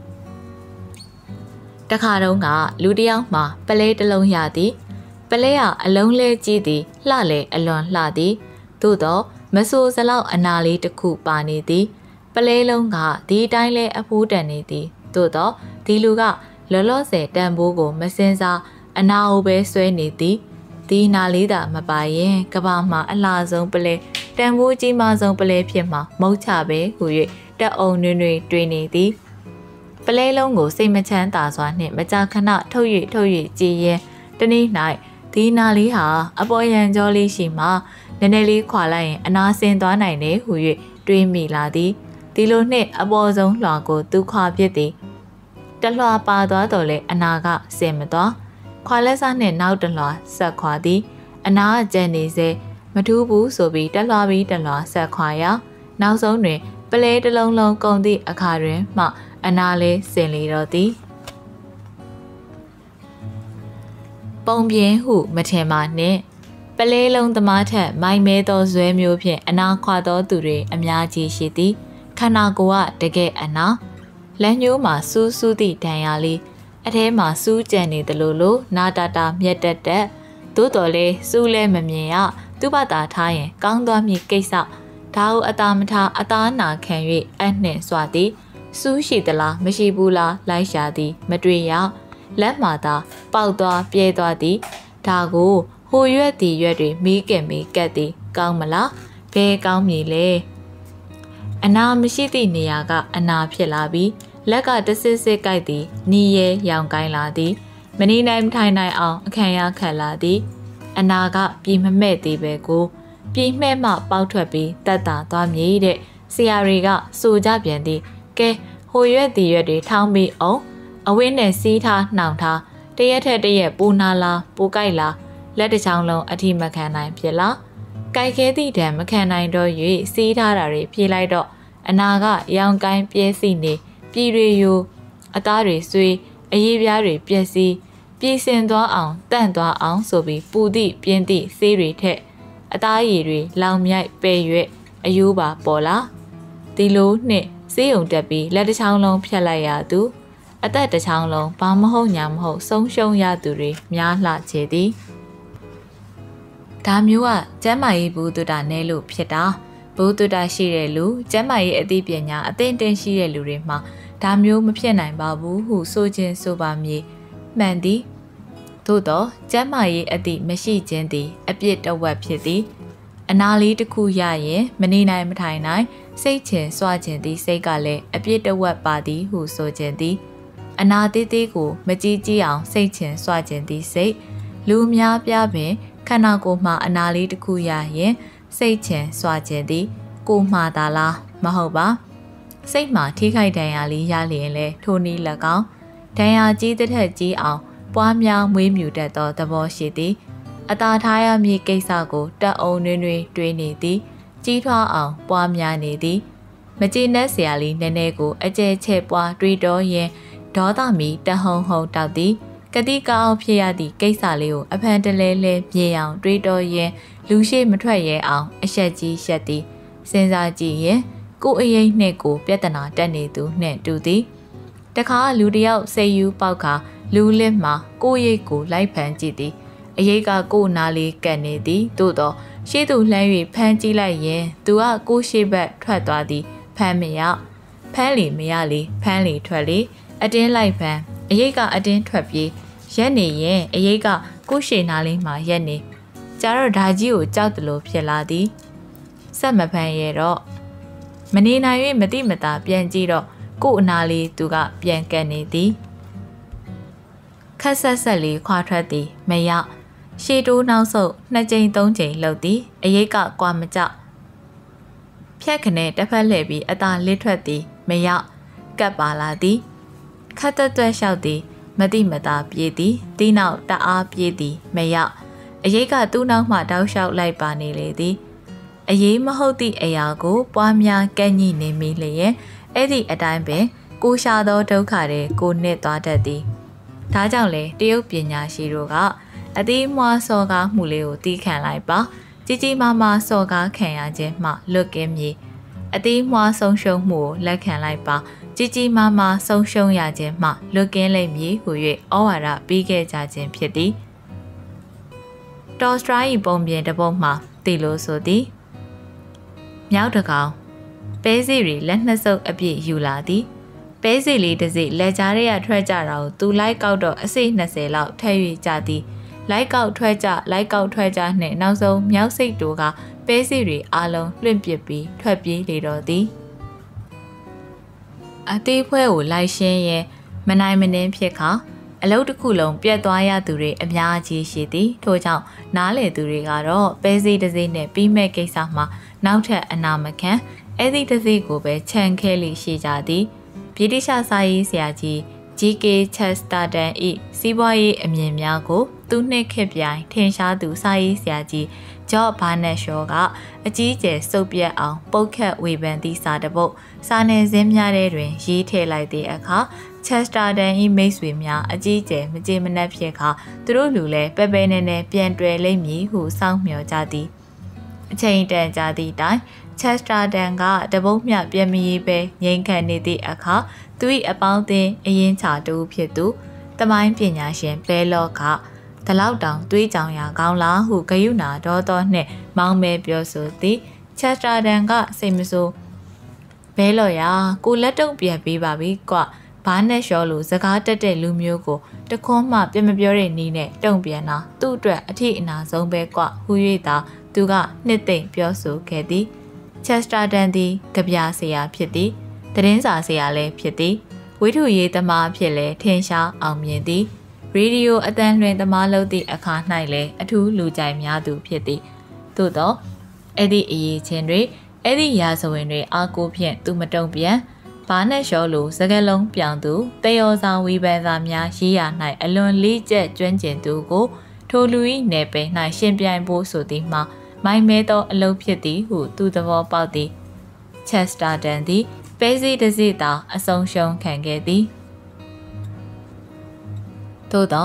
တခါတုန်းကလူတစ်ယောက်မှပလဲတစ်လုံးရသည်ပလဲကအလုံးလဲကြီးသည်လှလေအလွန်လှသည်သို့တော့မဆိုးစလောက်အနာလေးတစ်ခုပါနေသည်ပလဲလုံးကဒီတိုင်းလဲအဖိုးတန်နေသည်သို့တော့ဒီလူကလောလောဆယ်တန်ဖိုးကိုမစင်စားအနာအိုပဲဆွဲနေသည်ဒီနာလေးသာမပါရင်ကဘာမှာအလှဆုံးပလဲတန်ဖိုးကြီးမားဆုံးပလဲဖြစ်မှာမုတ်ချပဲဟူ၍တက်အုံနွေနွေတွေးနေသည်ပလဲလုံးကိုစိတ်မချမ်းသာစွာနှင့်မကြာခဏထုတ်၍ထုတ်၍ကြည်ရင်တနေ့၌ဒီနာလေးဟာအပေါ်ရန်ကြောလေးရှိမှနည်းနည်းလေးခွာလိုက်ရင်အနာဆင်းသွားနိုင်တယ်ဟူ၍တွေးမိလာသည်ဒီလိုနှင့်အပေါ်ဆုံးလွှာကိုသူခွာဖြစ်သည်တလွှာပါသွားတော့လေအနာကဆင်မသွားခွာလက်စားနှင့်နောက်တလွှာဆက်ခွာသည်အနာကျန်နေစေမထူးဘူးဆိုပြီးတလွှာပြီးတလွှာဆက်ခွာရာနောက်ဆုံးတွင်ပလဲတစ်လုံးလုံးကုန်သည့်အခါတွင်မှအနာလေးဆင်လေတော့သည်ပုံပြင်ဟုမထင်ပါနှင့်ပလဲလုံးသမားထက်မိုင်မဲသောဇွဲမျိုးဖြင့်အနာခွာသောသူတွေအများကြီးရှိသည်ခန္ဓာကိုယ်ကတကယ်အနာလက်ညှိုးမှာစူးစူးသည့်ဒဏ်ရာလေးအထဲမှာစူးကြံနေသလိုလိုနာတာတာမြက်တက်တက်သို့တော်လေးစူးလဲမမြင်ရသူ့ဘာသာထားရင်ကောင်းသွားမည်ကိစ္စဒါဟုအသာမထားအသားနာခံ၍အနှင့်စွာသည်စူးရှိသလားမရှိဘူးလားလိုက်ရှာသည်မတွေ့ရလက်မှသာပေါက်သွားပြဲသွားသည်ဒါကိုဟိုရွက်သည်ရွက်တွေမီးကင်မီးကတ်သည်ကောင်းမလားဘယ်ကောင်းမည်လဲအနာမရှိသည့်နေရာကအနာဖြစ်လာပြီးလက်ကတဆစ်စစ်ကြိုက်သည်နီးရဲရောင်ကိုင်းလာသည်မနေနိုင်မထိုင်နိုင်အောင်အခမ်းရခတ်လာသည်အနာကပြည်မမဲ့သေးပဲကိုပြည်မဲ့မှပေါက်ထွက်ပြီးတက်တာသွားမြည်တဲ့ဆရာတွေကစိုးကြပြန်သည်ကဲဟိုရွက်သည်ရွက်တွေထောင်းပြီးအောင်အဝင်းနဲ့စီးထားနှောင်ထားတရက်ထက်တရက်ပူနာလားပူကြိုက်လားလက်တစ်ချောင်းလုံးအထိမခံနိုင်ဖြစ်လားကြိုက်ခဲသည့်တံမခံနိုင်တော့၍စီးထားတာတွေပြေးလိုက်တော့အနာကရောင်ကိုင်းပြဲစီနေပြည်တွေယူအသားတွေဆွေးအရေးပြားတွေပြက်စီးပြည်စင်သွားအောင်တန့်သွားအောင်ဆိုပြီးပူသည့်ပြင်းသည့်ဆေးတွေထက်အသားရည်တွေလောင်မြိုက်ပဲ့ရွက်အယိုးပါပေါ်လာဒီလိုနှင့်စေးုံတက်ပြီးလက်တစ်ချောင်းလုံးဖြတ်လိုက်ရသူအသက်တစ်ချောင်းလုံးဘာမဟုတ်ညာမဟုတ်ဆုံးရှုံးရသူတွေများလှချေသည်ဒါမျိုးကကျမ်းမာရေးဘူးတုဒ္ဒနဲလို့ဖြစ်တာဘူးတုဒ္ဒရှိတဲ့လူကျမ်းမာရေးအသိပညာအသင့်တင်ရှိတဲ့လူတွေမှာဒါမျိုးမဖြစ်နိုင်ပါဘူးဟုဆိုခြင်းဆိုပါမည်မှန်သည်သို့သောကျမ်းမာရေးအသည့်မရှိခြင်းသည်အပြစ်တဝက်ဖြစ်သည်အနာလေးတစ်ခုရရင်မနေနိုင်မထိုင်နိုင်စိတ်ချင်စွာခြင်းသည်စိတ်ကလည်းအပြစ်တဝက်ပါသည်ဟုဆိုခြင်းသည်အနာသေးသေးကိုမကြည့်ကြည့်အောင်စိတ်ချင်စွာခြင်းသည်စိတ်လူများပြပင်ခန္ဓာကိုယ်မှာအနာလေးတစ်ခုရရင်စိတ်ချင်စွာခြင်းသည်ကိုမှားတာလားမဟုတ်ပါစိတ်မှာထိခိုက်ဒဏ်ရာလေးရလျင်လဲထိုနည်း၎င်းဒဏ်ရာကြီးတစ်ထက်ကြီးအောင်ပွားများမွေးမြူတတ်သောသဘောရှိသည်အသာထားရမည့်ကိစ္စကိုတက်အောင်နှွေးနှွေးတွေးနေသည်ကြီးထွားအောင်ပွားများနေသည်မကျေနပ်စရာလေးနည်းနည်းကိုအကျဲချဲ့ပွားတွေးတော့ရင်ဒေါသမီတဟုံဟုံတောက်သည်ကတိကောင်းဖြစ်ရသည့်ကိစ္စလေးကိုအဖန်တလဲလဲပြေအောင်တွေးတော့ရင်လူရှိမထွက်ရဲအောင်အဆက်ကြီးရှက်သည်စဉ်းစားကြည့်ရင်ကိုယ်အရေးနှင့်ကိုပြဿနာတက်နေသူနှင့်တူသည်တခါလူတယောက်စိတ်ယူပေါက်ခါလူလစ်မှာကိုယ့်ရိတ်ကိုလိုက်ဖန်ကြည့်သည်အရေးကကိုယ်နာလေးကတ်နေသည်သို့တော့ရှေ့သူလှမ်း၍ဖမ်းကြည့်လိုက်ရင်သူကကိုယ်ရှေ့ဘက်ထွက်သွားသည်ဖမ်းမရဖမ်းလီမရလေဖမ်းလီထွက်လေအတင်းလိုက်ဖမ်းအရေးကအတင်းထွက်ပြေးရက်နေရင်အရေးကကိုယ်ရှေ့နာလေးမှာရက်နေကြတော့ဓာကြီးကိုကြောက်တယ်လို့ဖြစ်လာသည်ဆက်မဖမ်းရတော့မနေနိုင်၍မတိမတာပြန်ကြည့်တော့ကို့အနာလေးသူကပြန်ကတ်နေသည်ခက်ဆက်ဆက်လေးခွာထွက်သည်မရရှေးတိုးနောက်ဆုတ်နှစ်ကြိမ်သုံးကြိမ်လှုပ်သည်အရေးကကွာမကြဖြတ်ခနဲ့တစ်ဖက်လှည့်ပြီးအသာလစ်ထွက်သည်မရကပ်ပါလာသည်ခတ်သက်သက်လျှောက်သည်မတိမတာပြေးသည်တီးနောက်တအားပြေးသည်မရအရေးကသူ့နောက်မှတောက်လျှောက်လိုက်ပါနေလေသည်အရေးမဟုတ်သည့်အရာကိုပွားများကန့်ညိနေမိလျင်အဲ့ဒီအတိုင်းပင်ကိုရှာသောဒုက္ခတွေကိုနှစ်သွားတတ်သည်ဒါကြောင့်လေတရုတ်ပညာရှိတို့ကအသီးမွားစော်ကားမှုလေးကိုတီးခံလိုက်ပါကြီးကြီးမားမားစော်ကားခံရခြင်းမှလွတ်ကင်းမည်အသီးမွားဆုံးရှုံးမှုကိုလက်ခံလိုက်ပါကြီးကြီးမားမားဆုံးရှုံးရခြင်းမှလွတ်ကင်းလိမ့်မည်ဟု၍ဩဝါဒပေးခဲ့ကြခြင်းဖြစ်သည်တော်စထရိုင်းပုံပြင်တစ်ပုဒ်မှာတည်လို့ဆိုသည်မြောက်တကောင်ပဲစီရီလက်နှစ်စုပ်အပြည့်ယူလာသည်ပဲစီလေးတစ်စိလက်ကြားရထွက်ကြတာကိုသူလိုက်ကောက်တော့အစိနှစ်ဆယ်လောက်ထည့်၍ကြသည်လိုက်ကောက်ထွက်ကြလိုက်ကောက်ထွက်ကြနှင့်နောက်ဆုံးမြောက်စိတ်တို့ကပဲစီရီအားလုံးလွင့်ပစ်ပြီးထွက်ပြေးလေတော့သည်အသေးဖွဲကိုလိုက်ရှင်းရင်မနိုင်မနှင်းဖြစ်ခါအလုပ်တစ်ခုလုံးပြတ်သွားရသူတွေအများကြီးရှိသည်ထို့ကြောင့်နားလေသူတွေကတော့ပဲစီတစ်စိနဲ့ပြီးမဲ့ကိစ္စမှာနောက်ထပ်အနာမခံအဲ့ဒီတစ်စိကိုပဲခြံခဲလိရှိကြသည်ဗြိတိရှစာရေးဆရာကြီး ဂျီ ကေ Chesterton ၏စီးပွားရေးအမြင်များကိုသူနှင့်ခေတ်ပြိုင်ထင်ရှားသူစာရေးဆရာကြီးဂျော့ဘာနက်ရှော့ကအကြီးကျယ်စုပ်ပြတ်အောင်ပုတ်ခတ်ဝေဖန်သည့်စာတစ်ပုဒ်စာနယ်ဇင်းများထဲတွင်ရေးထည့်လိုက်သည့်အခါ Chesterton ၏မိတ်ဆွေများအကြီးကျယ်မကြေမနက်ဖြစ်ခါသူတို့လူလည်းပဲပဲနဲ့နဲ့ပြန်တွယ်လိမ့်မည်ဟုစောင့်မျှော်ကြသည်အချိန်တန်ကြာသည့်တိုင်Chestertonကတပုတ်မြပြန်မရေးပဲငြိမ်ခံနေသည့်အခါသူ၏အပေါင်းအသင်းအရင်ချတူဖြစ်သူတမိုင်းပညာရှင်ဘဲလော့ကတလောက်တောင်တွေးကြောင်ရကောင်းလားဟုဂယုဏဒေါသောနှင့်မောင်းမဲပြောဆိုသည်Chestertonကစိတ်မဆိုးဘဲလော့ရာကိုလက်တုံပြန်ပေးပါပြီကွဘာနဲ့ရှော်လို့စကားတက်တဲ့လူမျိုးကိုတခွန်းမှပြမပြောတဲ့နီးနဲ့တုံပြန်တာသူ့အတွက်အထိအနာဆုံးပဲကွဟူ၍သာသူကနှစ်သိမ့်ပြောဆိုခဲ့သည်Chestertonသည်ကြပြဆရာဖြစ်သည်သတင်းစာဆရာလည်းဖြစ်သည်ဝိထုရေးသမားဖြစ်လည်းထင်ရှားအောင်မြင်သည်ရေဒီယိုအသံလွှင့်သမားလုပ်သည့်အခါ၌လည်းအထူးလူကြိုက်များသူဖြစ်သည်သို့သောအဲ့ဒီအရေးချင်းတွေအဲ့ဒီရာဇဝင်တွေအာကိုဖြင့်သူမတုံ့ပြန်ဘာနဲ့လျှော်လို့စကလုံးပြောင်သူတေယောစာဝီပန်စာများရေးရ၌အလွန်လေးကျက်ကျွမ်းကျင်သူကိုထိုလူ၏နယ်ပယ်၌ရှင်ပြိုင်ဖို့ဆိုသည်မှာမိုင်းမဲသောအလုပ်ဖြစ်သည်ဟုသူသဘောပေါက်သည် Chesterton သည်ပဲစီတစ်စီသာအဆုံးရှုံးခံခဲ့သည်သို့သော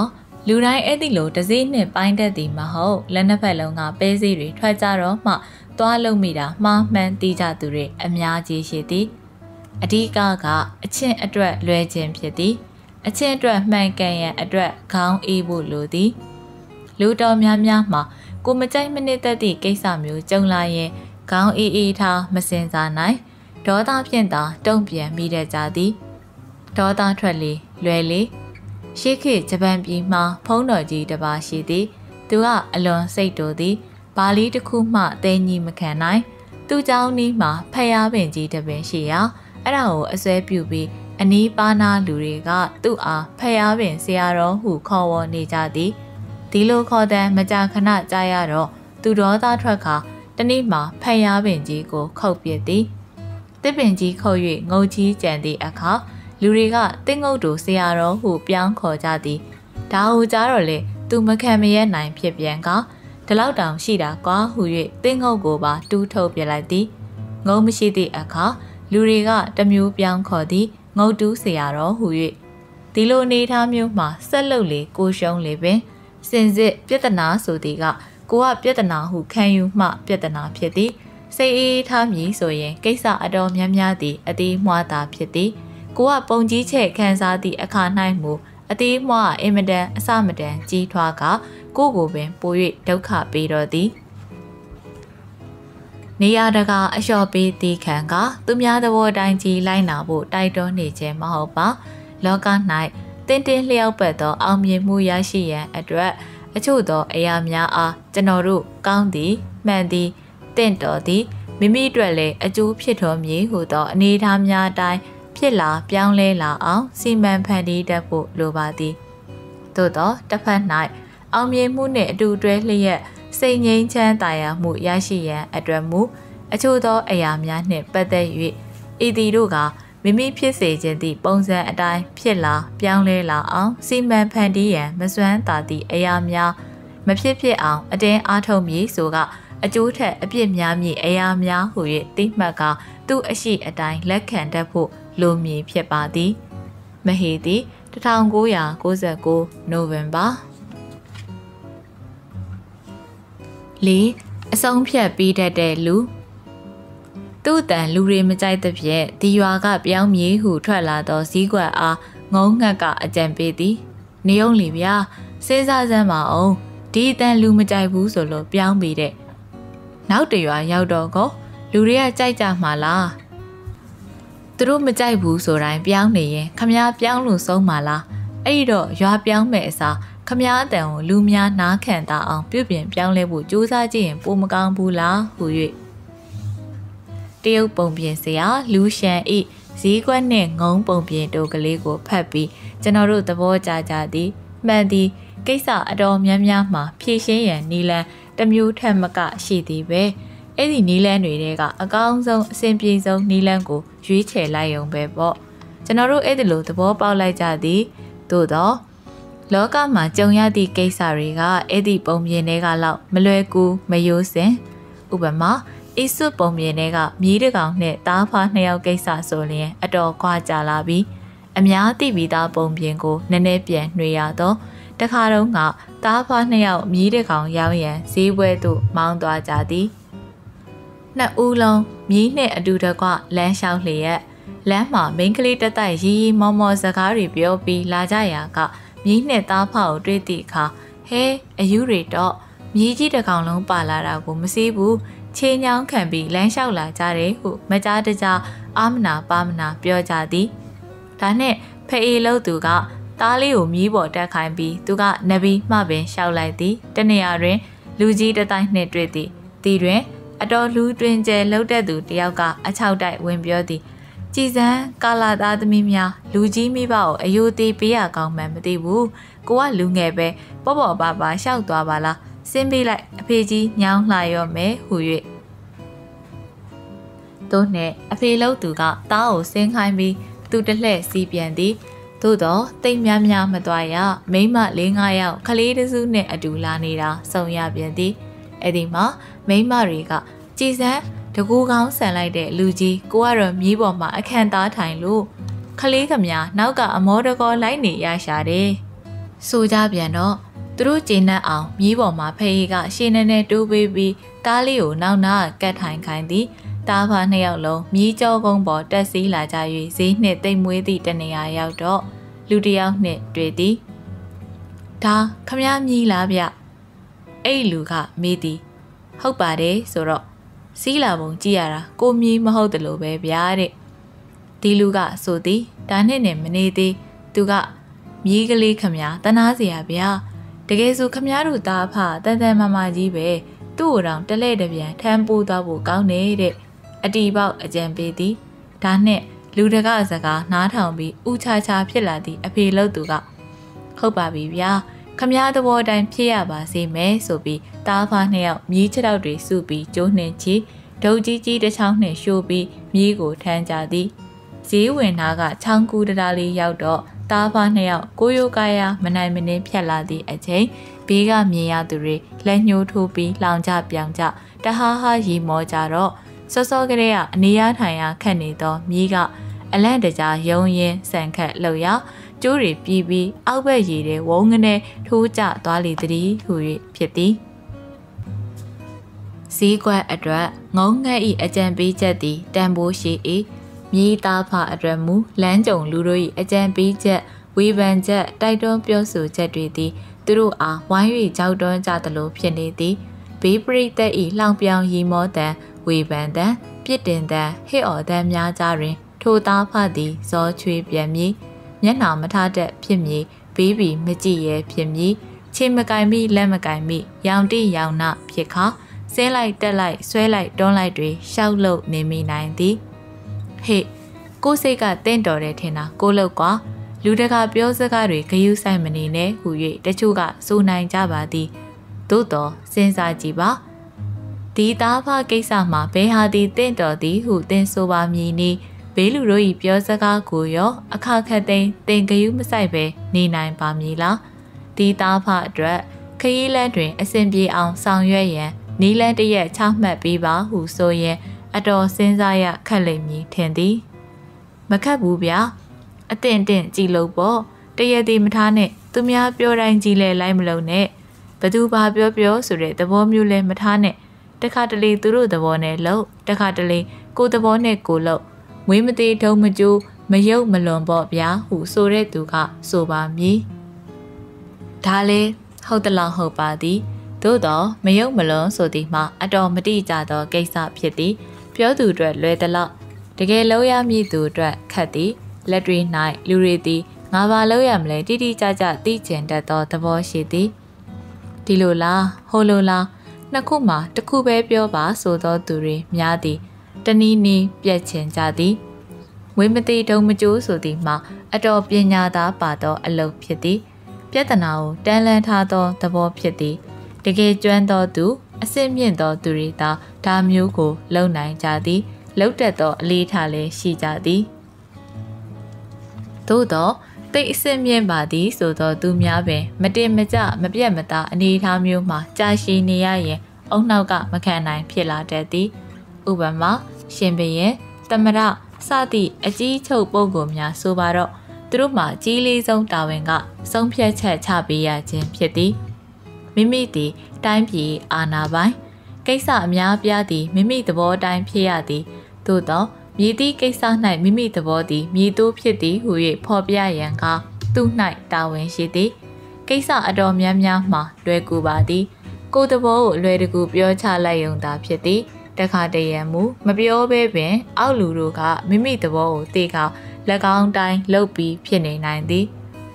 လူတိုင်းအဲ့ဒီလိုတစည်းနဲ့ပိုင်းတတ်သည်မဟုတ်လက်နှစ်ဖက်လုံးကပဲစီတွေထွက်ကြတော့မှသွားလုံးမိတာမှားမှန်သိကြသူတွေအများကြီးရှိသည်အဓိကကအချင်းအတွက်လွဲခြင်းဖြစ်သည်အချင်းအတွက်မှန်ကန်ရန်အတွက်ခေါင်းအေးဖို့လိုသည်လူတော်များများမှာကိုမကြိုက်မနစ်သက်သည့်ကိစ္စမျိုးကြုံလာရင်ခေါင်းအေးအေးထားမစင်စားနိုင်ဒေါသဖြင့်သာတုံ့ပြန်မိတတ်ကြသည်ဒေါသထွက်လေလွယ်လေရှေးခေတ်ဂျပန်ပြည်မှာဖုံးတော်ကြီးတစ်ပါးရှိသည်သူကအလွန်စိတ်တိုသည်ဘာလီတစ်ခုမှသိညီမခံနိုင်သူ့เจ้าနီးမှာဖျားပင်ကြီးတစ်ပင်ရှိရာအဲ့ဒါကိုအစွဲပြုပြီးအနီးပါနာလူတွေကသူ့အားဖျားပင်ဆရာတော်ဟုခေါ်ဝေါ်နေကြသည်ဒီလိုခေါ်တဲ့မကြာခဏကြားရတော့သူတော်သားထွက်ခါတနေ့မှဖျားပင်ကြီးကိုခုတ်ပစ်သည်တစ်ပင်ကြီးခုတ်၍ငုံကြီးကြံသည့်အခါလူတွေကတင်းငုတ်တို့ဆရာတော်ဟုပြောင်းခေါ်ကြသည်ဒါဟုကြားတော့လေသူမခံမရဲနိုင်ဖြစ်ပြန်ကဒီလောက်တောင်ရှိတာကွာဟု၍တင်းငုတ်ကိုပါတူးထုတ်ပြလိုက်သည်ငုံမရှိသည့်အခါလူတွေကတမျိုးပြောင်းခေါ်သည်ငုတ်တူးဆရာတော်ဟု၍ဒီလိုနေထားမျိုးမှာဆက်လုပ်လေကိုရှုံးလေပင်စင်စစ်ပြဿနာဆိုသည်ကကိုကပြဿနာဟုခံယူမှပြဿနာဖြစ်သည်စိတ်အေးထားမည်ဆိုရင်ကိစ္စအတော်များများသည်အသေးမွှားတာဖြစ်သည်ကိုကပုံကြီးချက်ခံစားသည့်အခါ၌မူအသေးမွှားအင်မတန်အစမတန်ကြီးထွားကကိုကိုပင်ပို၍ဒုက္ခပေးတော်သည်နေရတကအလျှော့ပေးသည်ခံကသူများသဘောတိုင်းကြီးလိုက်နာဖို့တိုက်တွန်းနေခြင်းမဟုတ်ပါလောက၌တင်းတင်းလျောက်ပတ်သောအောင်မြင်မှုရရှိရန်အတွက်အချို့သောအရာများအားကျွန်တော်တို့ကောင်းသည်မှန်သည်တင့်တော်သည်မိမိအတွက်လည်းအကျိုးဖြစ်တော်မည်ဟုသောအနေအထားများအတိုင်းဖြစ်လာပြောင်းလဲလာအောင်စီမံဖန်တီးတတ်ဖို့လိုပါသည်သို့သောတစ်ဖက်၌အောင်မြင်မှုနှင့်အတူတွဲလျက်စိတ်ငြိမ်းချမ်းသာယာမှုရရှိရန်အတွက်မူအချို့သောအရာများနှင့်ပတ်သက်၍ဤသည်တို့ကမိမိဖြစ်စေခြင်းသည့်ပုံစံအတိုင်းဖြစ်လာပြောင်းလဲလာအောင်စီမံဖန်တီးရန်မစွမ်းသာသည့်အရာများမဖြစ်ဖြစ်အောင်အတင်းအားထုတ်မည်ဆိုကအကျိုးထက်အပြစ်များမည်အရာများဟု၍သိမှတ်ကသူ့အရှိအတိုင်းလက်ခံတတ်ဖို့လိုမည်ဖြစ်ပါသည်မဟေသည်၁၉၉၉နိုဝင်ဘာလေးအဆုံးဖြတ်ပြီးတတ်တဲ့လူသူ့တန်လူတွေမကြိုက်တဲ့ဖြင့်ဒီရွာကပြောင်းမြေဟုထွက်လာသောဇီးကွက်အားငုံငှက်ကအကြံပေးသည်နေုံလီဗျာစဉ်းစားစမ်းပါအောင်ဒီတန်လူမကြိုက်ဘူးဆိုလို့ပြောင်းပြီးတဲ့နောက်တရွာရောက်တော့ကောလူတွေကကြိုက်ကြမှာလားသူတို့မကြိုက်ဘူးဆိုတိုင်းပြောင်းနေရင်ခမားပြောင်းလို့ဆုံးမှာလားအဲ့ဒီတော့ရွာပြောင်းမဲ့အစားခမားအတန်ကိုလူများနားခံတာအောင်ပြုပြင်ပြောင်းလဲဖို့ကြိုးစားကြည့်ရင်ပိုမကောင်းဘူးလားဟု၍တရုတ်ပုံပြင်စရာလူရှန်ဤဈေးကွက်နှင့်ငုံပုံပြင်တို့ကလေးကိုဖတ်ပြီးကျွန်တော်တို့သဘောကျကြသည်မှန်သည်ကိစ္စအတော်များများမှာဖြည့်ရှင်းရန်နီလန်တစ်မျိုးထက်မကရှိသည်ပဲအဲ့ဒီနီလန်တွေတဲကအကောင်းဆုံးအဆင်ပြေဆုံးနီလန်ကိုရွေးချယ်လိုက်ရုံပဲပေါ့ကျွန်တော်တို့အဲ့ဒီလိုသဘောပေါက်လိုက်ကြသည်သို့တော့လောကမှာကြုံရသည့်ကိစ္စတွေကအဲ့ဒီပုံပြင်တွေကလောက်မလွယ်ကူမယိုးစင်ဥပမာအိစွတ်ပုံပြင်တွေကမြည်တကောင်နဲ့တားဖားနှစ်ယောက်ကိစ္စဆိုရင်အတော်ခွာကြလာပြီးအများသိပြီးသားပုံပြင်ကိုနည်းနည်းပြန်နှွေရတော့တခါတော့ကတားဖားနှစ်ယောက်မြည်တကောင်ရောက်ရန်ဈေးပွဲသို့မောင်းသွားကြသည်နှစ်ဦးလုံးမြည်နှင့်အတူတကွလမ်းလျှောက်လျက်လမ်းမှာမိန်းကလေးတတိုက်ရီရီမောမောစကားတွေပြောပြီးလာကြရာကမြည်နှင့်တားဖားကိုတွေ့သည့်အခါဟဲအယူတွေတော့မြည်ကြီးတစ်ကောင်လုံးပါလာတာကိုမသိဘူးချေညောင်းခံပြီးလမ်းလျှောက်လာကြတယ်ဟုမကြားတကြားအာမနာပါမနာပြောကြသည်ဒါနဲ့ဖအေးလို့သူကတားလေးကိုမြည်ပေါ်တက်ခိုင်းပြီးသူကနဗီမှပင်လျှောက်လိုက်သည်တနေရာတွင်လူကြီးတစ်တိုင်းနှင့်တွေ့သည်ဒီတွင်အတော်လူတွင်ကျဲလှုပ်တဲ့သူတယောက်ကအချောက်တိုက်ဝင်ပြောသည်ကြည်စံကာလာသားသမီးများလူကြီးမိဘကိုအယိုသေးပေးရကောင်းမှမသိဘူးကိုကလူငယ်ပဲပေါ့ပေါ့ပါပါလျှောက်သွားပါလားစင်းပေးလိုက်အဖေကြီးညောင်းလှရော့မယ်ဟူ၍တို့နဲ့အဖေလို့သူကသားကိုဆင်းခိုင်းပြီးသူတလှဲ့စီးပြန်သည်သို့တော့တိတ်များများမသွားရမိမလေးငါးယောက်ခလေးတစုနဲ့အတူလာနေတာစုံရပြန်သည်အဲ့ဒီမှာမိမတွေကကြည်စံတကူကောင်းဆန်လိုက်တဲ့လူကြီးကိုကတော့မြေးပေါ်မှာအခန့်သားထိုင်လို့ခလေးခမနောက်က အမောတကောလိုက်နေရရှာတယ်ဆိုကြပြန်တော့သူတို့ကျင်းနဲ့အောင်မြည်ပေါ်မှာဖေးကရှင်းနေနေတိုးပေးပြီးတားလေးကိုနောက်နာကတ်ထိုင်ခိုင်းသည်တားဖာနှစ်ယောက်လုံးမြည်ကြောကုန်းပေါ်တက်စီးလာကြ၍ဈေးနှင့်တိမ်မွေးသည့်တနေရာရောက်တော့လူတစ်ယောက်နှင့်တွေ့သည်ဒါခမည်းမြည်လားဗျအဲ့လူကမေးသည်ဟုတ်ပါတယ်ဆိုတော့စီးလာပုံကြည့်ရတာကိုမြည်မဟုတ်တယ်လို့ပဲဗျာတဲ့ဒီလူကဆိုသည်ဒါနဲ့နဲ့မနေသေးသူကမြည်ကလေးခမည်းတနာစရာဗျာတကယ်ဆိုခမည်းတို့သားဖတန်တန်မမကြီးပဲသူ့ကိုတောင်တလဲတပြန်ထမ်းပိုးသွားဖို့ကောင်းနေတဲ့အတီပေါက်အကြံပေးသည်ဒါနဲ့လူတကစကားနားထောင်ပြီးဥချာချာဖြစ်လာသည့်အဖေလို့သူကဟုတ်ပါပြီဗျာခမည်းသဘောတိုင်းဖြစ်ရပါစေမယ်ဆိုပြီးတားဖားနှစ်ယောက်မြည်ချတောက်တွေစုပြီးကျိုးနှင်ချီဒုတ်ကြီးကြီးတစ်ချောင်းနှင့်ရှိုးပြီးမြည်ကိုထမ်းကြသည်ဈေးဝင်နာကချောင်းကူတတားလေးရောက်တော့တားဖားနှစ်ယောက်ကိုယိုကာယာမနိုင်မနှင်းဖြတ်လာသည့်အချိန်ဘေးကမြင်ရသူတွေလက်ညှိုးထိုးပြီးလောင်ကြပြောင်ကြတဟားဟာရီမောကြတော့စောစောကလေးကအနီးရထိုင်ရခတ်နေသောမြည်ကအလန့်တကြားယုံရင်ဆန်ခတ်လှုပ်ရကျိုးတွေပြီးပြီးအောက်ဘက်ရည်တွေဝုန်းကနေထိုးကျသွားလေသည်ဟု၍ဖြစ်သည်စည်းကွက်အတွက်ငုံငဲ့ဤအကြံပေးချက်သည်တန်ဖိုးရှိ၏မြည်သားဖအတွက်မူလမ်းကြုံလူတို့၏အကြံပေးချက်ဝေဖန်ချက်တိုက်တွန်းပြောဆိုချက်တွေသည်သူတို့အားဝိုင်း၍ကြောက်တွန်းကြသလိုဖြစ်နေသည်ဘေးပရိသတ်၏လှောင်ပြောင်ရီမောတန်ဝေဖန်တန်ပြစ်တင်တန်ဟစ်အော်တန်များကြတွင်ထိုသားဖသည်ဇောချွေးပြန်မည်မျက်နှာမထတတ်ဖြစ်မည်ဘေးဘီမကြည့်ရဲဖြစ်မည်ချင်းမကင်မိလက်မကင်မိရောင်တိရောင်နာဖြစ်ခါဆင်းလိုက်တက်လိုက်ဆွဲလိုက်တွန်းလိုက်တွေရှောက်လို့နေမိနိုင်သည်ဟေ့ကိုစိတ်ကတင့်တော်တယ်ထင်တာကိုလောက်ကွာလူတကာပြောစကားတွေဂယုဆိုင်မနေနဲ့ဟူ၍တချို့ကစိုးနိုင်ကြပါသည်သို့တော်စဉ်းစားကြည့်ပါဒီသားဖကိစ္စမှာဘယ်ဟာသည်တင့်တော်သည်ဟုသင်ဆိုပါမည်နီဘေးလူတို့၏ပြောစကားကိုရောအခခတ်သိမ်းတင်ဂယုမဆိုင်ပဲနေနိုင်ပါမည်လားဒီသားဖအတွက်ခရီးလမ်းတွင်အစဉ်ပြေအောင်ဆောင်ရွက်ရန်နီလန်းတရက်ချမှတ်ပေးပါဟုဆိုရင်အတော်စဉ်းစားရခက်လိမ့်မည်ထင်သည်မခက်ဘူးဗျာအသင့်တင့်ကြည်လို့ပေါ့တရက်သေးမထားနဲ့သူများပြောတိုင်းကြည်လဲလိုက်မလို့နဲ့ဘသူဘာပြောပြောဆိုတဲ့သဘောမျိုးလဲမထားနဲ့တခါတလေသူတို့သဘောနဲ့လို့တခါတလေကိုသဘောနဲ့ကိုလို့မွေးမသေးထုံမကျိုးမယုတ်မလွန်ပေါ့ဗျာဟုဆိုတဲ့သူကဆိုပါမည်ဒါလေဟုတ်တယ်လို့ဟုတ်ပါသည်သို့တော့မယုတ်မလွန်ဆိုသည်မှာအတော်မတိကျသောကိစ္စဖြစ်သည်ပြောသူအတွက်လွယ်သလောက်တကယ်လုံးရမည်သူအတွက်ခက်သည်လက်တွေ၌လူတွေသည်ငါဘာလုပ်ရမလဲတိတိကျကျသိကျင်တတ်သောသဘောရှိသည်ဒီလိုလားဟိုလိုလားနှစ်ခုမှတစ်ခုပဲပြောပါဆိုသောသူတွေများသည်တနည်းနည်းပြက်ချင်ကြသည်မွေးမသေးတုံမကျိုးဆိုသည်မှာအတော်ပညာသားပါသောအလုပ်ဖြစ်သည်ပြဿနာကိုတန်းလန်းထားသောသဘောဖြစ်သည်တကယ်ကျွမ်းသောသူအစစ်မြင့်သောသူတွေသာဒါမျိုးကိုလုံနိုင်ကြသည်လှုပ်တက်သောအလေးထားလည်းရှိကြသည်သို့တော့တိတ်အစစ်မြင့်ပါသည်ဆိုသောသူများပင်မတင်မကျမပြတ်မသားအနေထားမျိုးမှာကြာရှည်နေရရင်အုံနောက်ကမခံနိုင်ဖြစ်လာတတ်သည်ဥပမာရှင်ဘရင်သမရစသည့်အကြီးချုပ်ပုဂ္ဂိုလ်များဆိုပါတော့သူတို့မှာကြီးလေးဆုံးတာဝန်ကဆုံးဖြတ်ချက်ချပေးရခြင်းဖြစ်သည်မိမိသည်တိုင်းပြည်အာဏာပိုင်ကိစ္စအများပြားသည်မိမိသဘောတိုင်းဖြစ်ရသည်သို့သောမြည်သည့်ကိစ္စ၌မိမိသဘောသည်မြည်သူဖြစ်သည်ဟု၍ဖော်ပြရန်ကသူ၌တာဝန်ရှိသည်ကိစ္စအတော်များများမှာလွယ်ကူပါသည်ကိုယ်သဘောကိုအလွယ်တကူပြောချလိုက်ရုံသာဖြစ်သည်တခါတရံမူမပြောဘဲပင်အောက်လူတို့ကမိမိသဘောကိုသိကောက်၎င်းတိုင်းလှုပ်ပြီးဖြစ်နေနိုင်သည်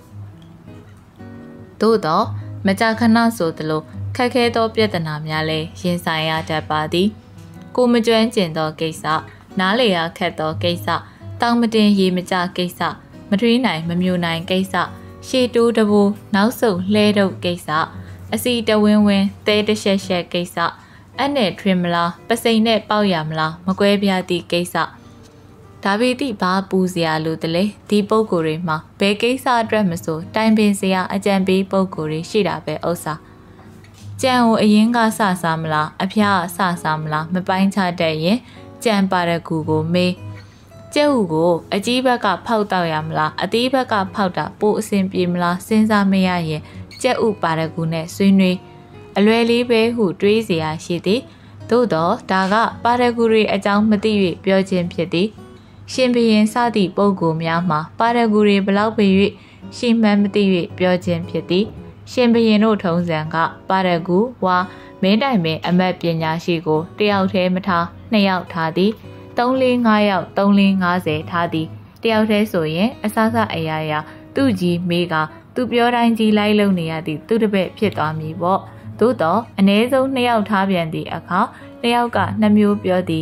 သို့သောမကြာခဏဆိုသလိုခက်ခဲသောပြဿနာများလည်းရင်ဆိုင်ရတတ်ပါသည်ကိုမကျွမ်းကျင်သောကိစ္စနားလေရခက်သောကိစ္စတောင်မတင်ရေမကျကိစ္စမထွေးနိုင်မမြူနိုင်ကိစ္စရှေတိုးတဘူနောက်ဆုတ်လှဲတုပ်ကိစ္စအစီတဝင်းဝင်းသဲတရှက်ရှက်ကိစ္စအဲ့နဲ့ထွင်မလားပစိန်နဲ့ပေါက်ရမလားမကွဲပြားသည့်ကိစ္စဒါပေတိဘာပူစရာလိုတလဲဒီပုံကိုယ်တွေမှာဘယ်ကိစ္စအတွက်မဆိုတိုင်ပင်စရာအကြံပေးပုံကိုယ်တွေရှိတာပဲဥစ္စာကြံကိုအရင်ကစစားမလားအဖျားဆစားမလားမပိုင်းခြားတတ်ရင်ကြံပါရကူကိုမေးကြကျက်ဥကိုအကြီးဘက်ကဖောက်တောက်ရမလားအသေးဘက်ကဖောက်တာပိုအဆင်ပြေမလားစဉ်းစားမရရင်ကျက်ဥပါရဂူနဲ့ဆွေးနွေးအလွယ်လေးပဲဟုတွေးเสียရှိသည်သို့တော့ဒါကပါရဂူတွေအကြောင်းမသိ၍ပြောခြင်းဖြစ်သည်ရှင်ဘရင်စသည့်ပုဂ္ဂိုလ်များမှာပါရဂူတွေဘလောက်ပဲ၍ရှိမှန်းမသိ၍ပြောခြင်းဖြစ်သည်ရှင်ဘရင်တို့ထုံးစံကပါရဂူဝါမင်းတိုင်ပင်အမတ်ပညာရှိကိုတယောက်တည်းမထားနှစ်ယောက်ထားသည်သုံးလေးငါးယောက်သုံးလေးငါးဆယ်ထားသည်တယောက်တည်းဆိုရင်အဆအဆအရာရာသူ့ကြီးမေးကသူပြောတိုင်းကြီးလိုက်လုံနေရသည့်သူတပည့်ဖြစ်သွားမည်ပေါ့သို့တော့အ ਨੇ ဆုံးနှစ်ယောက်ထားပြန်သည့်အခါတစ်ယောက်ကနှစ်မျိုးပြောသည်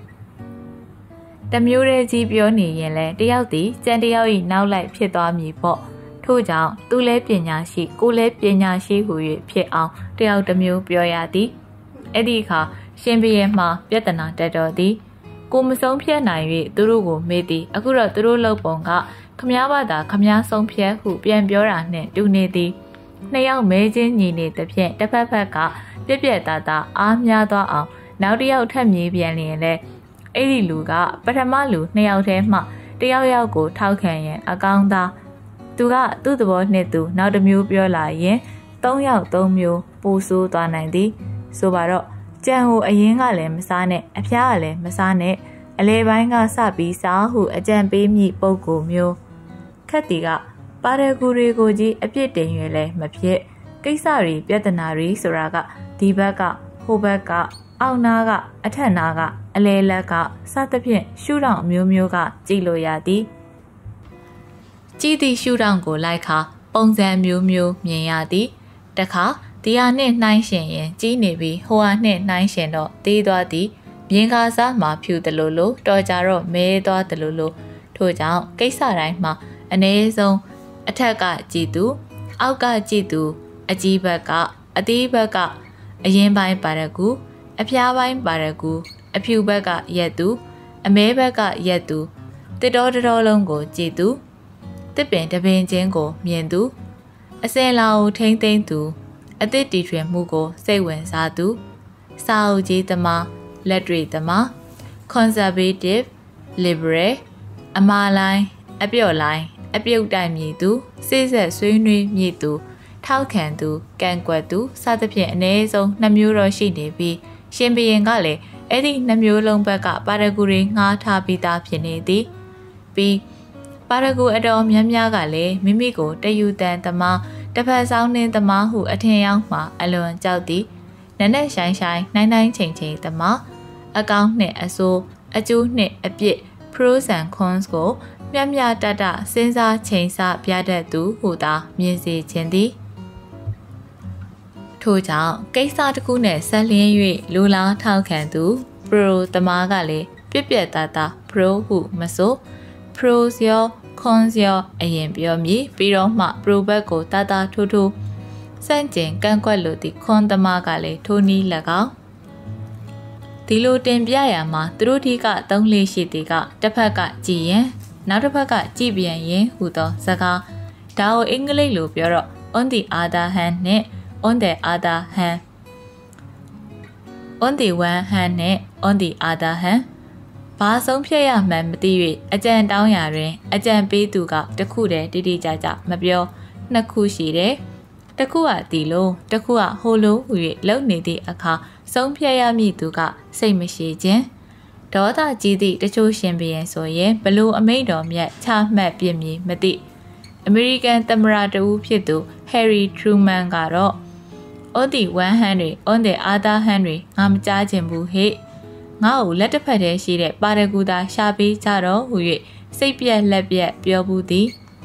တစ်မျိုးတည်းကြီးပြောနေရင်လည်းတယောက်သည်ကြံတယောက်၏နောက်လိုက်ဖြစ်သွားမည်ပေါ့ထို့ကြောင့်သူလည်းပညာရှိကိုလည်းပညာရှိဟု၍ဖြစ်အောင်တယောက်တစ်မျိုးပြောရသည်အဲ့ဒီအခါရှင်ဘရင်မှပြဿနာတက်တော်သည်ကိုမဆုံးဖြတ်နိုင်၍သူတို့ကိုမေးသည်အခုတော့သူတို့လုပ်ပုံကခမားဘာသာခမားဆုံးဖြတ်ဟုပြန်ပြောတာနှင့်တူနေသည်နှစ်ယောက်မဲချင်းညီနေသဖြင့်တစ်ဖက်ဖက်ကပြက်ပြက်သားသားအားများသွားအောင်နောက်တစ်ယောက်ထပ်မြေးပြန်လျင်လဲအဲ့ဒီလူကပထမလူနှစ်ယောက်တည်းမှတယောက်ယောက်ကိုထောက်ခံရင်အကောင်းသားသူကသူ့သဘောနဲ့သူနောက်တစ်မျိုးပြောလာရင်သုံးယောက်သုံးမျိုးပူဆိုးသွားနိုင်သည်ဆိုပါတော့ကြံကိုအရင်ကလည်းမစားနဲ့အဖျားကလည်းမစားနဲ့အလဲပိုင်းကစပြီးစားဟုအကြံပေးမိပုံကိုမျိုးခက်တီကပါရဂူတွေကိုကြီးအပြစ်တင်ရွယ်လဲမဖြစ်ကိစ္စတွေပြဿနာတွေဆိုတာကဒီဘက်ကဟိုဘက်ကအောက်နားကအထက်နားကအလဲလက်ကစသဖြင့်ရှုထောင့်မျိုးမျိုးကကြည့်လို့ရသည်ကြည့်သည့်ရှုထောင့်ကိုလိုက်ခါပုံစံမျိုးမျိုးမြင်ရသည်တခါဒီဟာနှင့်နှိုင်းရှင်ရင်ကြီးနေပြီးဟိုဟာနှင့်နှိုင်းရှင်တော့သေးသွားသည်မြင်ကားစားမှာဖြူတယ်လို့လို့တော်ကြတော့မဲသွားတယ်လို့လို့ထို့ကြောင့်ကိစ္စတိုင်းမှာအ ਨੇ ဆုံးအထက်ကကြည်သူအောက်ကကြည်သူအကြီးဘက်ကအသေးဘက်ကအရင်ပိုင်းပါရဂူအဖျားပိုင်းပါရဂူအဖြူဘက်ကရက်သူအမဲဘက်ကရက်သူတစ်တော်တော်လုံးကိုကြည်သူတစ်ပင်တပင်ချင်းကိုမြင်သူအစင်လာကိုထိမ့်သိမ့်သူအသစ်တီထွင်မှုကိုစိတ်ဝင်စားသူစာအုပ်ကြီးသမားလက်တွေ့သမား conservative liberal အမားလိုင်းအပြော့လိုင်းအပြုတ်တိုင်မြည်သူစိတ်ဆက်ဆွေးနွေးမြည်သူထောက်ခံသူကန့်ကွက်သူစသဖြင့်အ ਨੇ ဆုံးနှစ်မျိုးတော့ရှိနေပြီးရှင်ဘရင်ကလည်းအဲ့ဒီနှစ်မျိုးလုံးဘက်ကပါရဂူတွေငှားထားပြီးသားဖြစ်နေသည်ပြီးပါရဂူအတော်များများကလည်းမိမိကိုတယူတန်သမားတစ်ဖက်ဆောင်နှင်းသမားဟုအထင်ရောက်မှအလွန်ကြောက်သည်နက်နက်ရှိုင်းရှိုင်းနိုင်နိုင်ချိန်ချိန်သမားအကောင်းနှင့်အဆိုးအကျိုးနှင့်အပြစ် pros and cons ကိုမျှမျှတတစဉ်းစားချိန်ဆပြတတ်သူဟူသာမြင်စေခြင်းသည်ထို့ကြောင့်ကိစ္စတစ်ခုနဲ့ဆက်လျင်း၍လူလားထောက်ခံသူ pro သမားကလည်းပြက်ပြက်သားသား pro ဟုမဆို pros ရော cons ရောအရင်ပြောမည်ပြီးတော့မှ pro ဘက်ကိုတာတာထိုးထိုးစန့်ကျင်ကန့်ကွက်လို့ဒီ con သမားကလည်းထိုးနီး၎င်းဒီလိုတင်ပြရမှာသူတို့ဒီကသုံးလေးရှိသည်ကတစ်ဖက်ကကြည်ရင်နောက်တစ်ဖက်ကကြည်ပြန်ရင်ဟူသောစကားဒါကိုအင်္ဂလိပ်လိုပြောတော့ on the other hand နဲ့ on the other hand on the one hand နဲ့ on the other hand ဘာဆုံးဖြတ်ရမှန်းမသိ၍အကြံတောင်းရာတွင်အကြံပေးသူကတစ်ခုတည်းတိတိကျကျမပြောနှစ်ခုရှိတယ်တစ်ခုကဒီလိုတစ်ခုကဟိုလိုဟူ၍လုံနေသည့်အခါဆုံးဖြတ်ရမည့်သူကစိတ်မရှိခြင်းဒေါသကြီးသည့်တချို့ရှင်ဘရင်ဆိုရင်ဘလို့အမိန့်တော်မြတ်ချမှတ်ပြမည်မသိအမေရိကန်သမ္မတတဦးဖြစ်သူ Harry Truman ကတော့ on the one hand တွေ on the other hand တွေငါမကြားချင်ဘူးဟဲ့ငါ့ကိုလက်တစ်ဖက်တည်းရှိတဲ့ပါရဂူသာရှာပေးကြတော့ဟူ၍စိတ်ပြက်လက်ပြက်ပြောဘူးသည်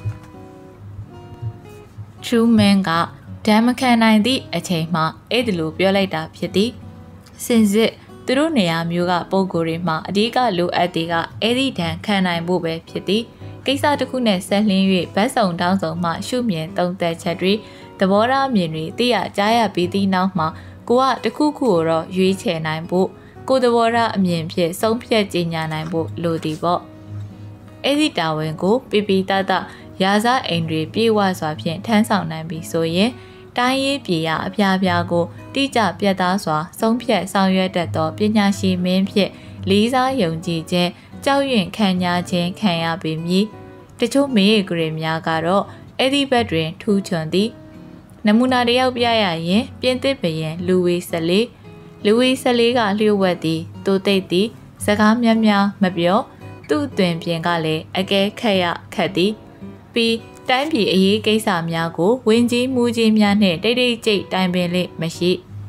Truman ကဓမ္မခံနိုင်သည့်အချိန်မှအဲ့ဒီလိုပြောလိုက်တာဖြစ်သည်စင်စစ်သူတို့နေရာမျိုးကပုံကိုယ်တွေမှာအဓိကလိုအပ်တဲ့ကအဲ့ဒီဓာတ်ခံနိုင်ဖို့ပဲဖြစ်သည်ကိစ္စတစ်ခုနဲ့ဆက်လင်း၍ဗတ်စုံတောင်းစုံမှရှုမြင်သုံးသက်ချက်တွေသဘောထားမြင်တွေသိရကြားရပြီးသည့်နောက်မှာကိုကတစ်ခုခုကိုတော့ရွေးချယ်နိုင်ဖို့ကိုသဘောထားအမြင်ဖြင့်ဆုံးဖြတ်ကြေညာနိုင်ဖို့လိုသည်ပေါ့အဲ့ဒီတာဝန်ကိုပြပြတတရာဇအိမ်တွေပြေဝစွာဖြင့်ထမ်းဆောင်နိုင်ပြီဆိုရင်တိုင်းရေးပြည်ရအပြားပြားကိုတိကျပြတ်သားစွာဆုံးဖြတ်ဆောင်ရွက်တတ်သောပညာရှိမင်းဖြင့်လေးစားယုံကြည်ခြင်းကြောက်ရွံ့ခံရခြင်းခံရပေမည်တချို့မေးဂရေများကတော့အဲ့ဒီဘက်တွင်ထူးချွန်သည်နမူနာတစ်ယောက်ပြရရင်ပြင်သစ်ဘရင်လူဝီဆယ်လေးလူဝီဆယ်လေးကလျှို့ဝှက်သည်တိုးတိတ်သည်စကားများများမပြောသူ့တွင်ပြင်ကလည်းအကဲခက်ရခက်သည်ပြီးတိုင်းပြည်အရေးကိစ္စများကိုဝင်းကြီးမူကြီးများနှင့်တိတ်တိတ်ကြိတ်တိုင်ပင်လေမရှိ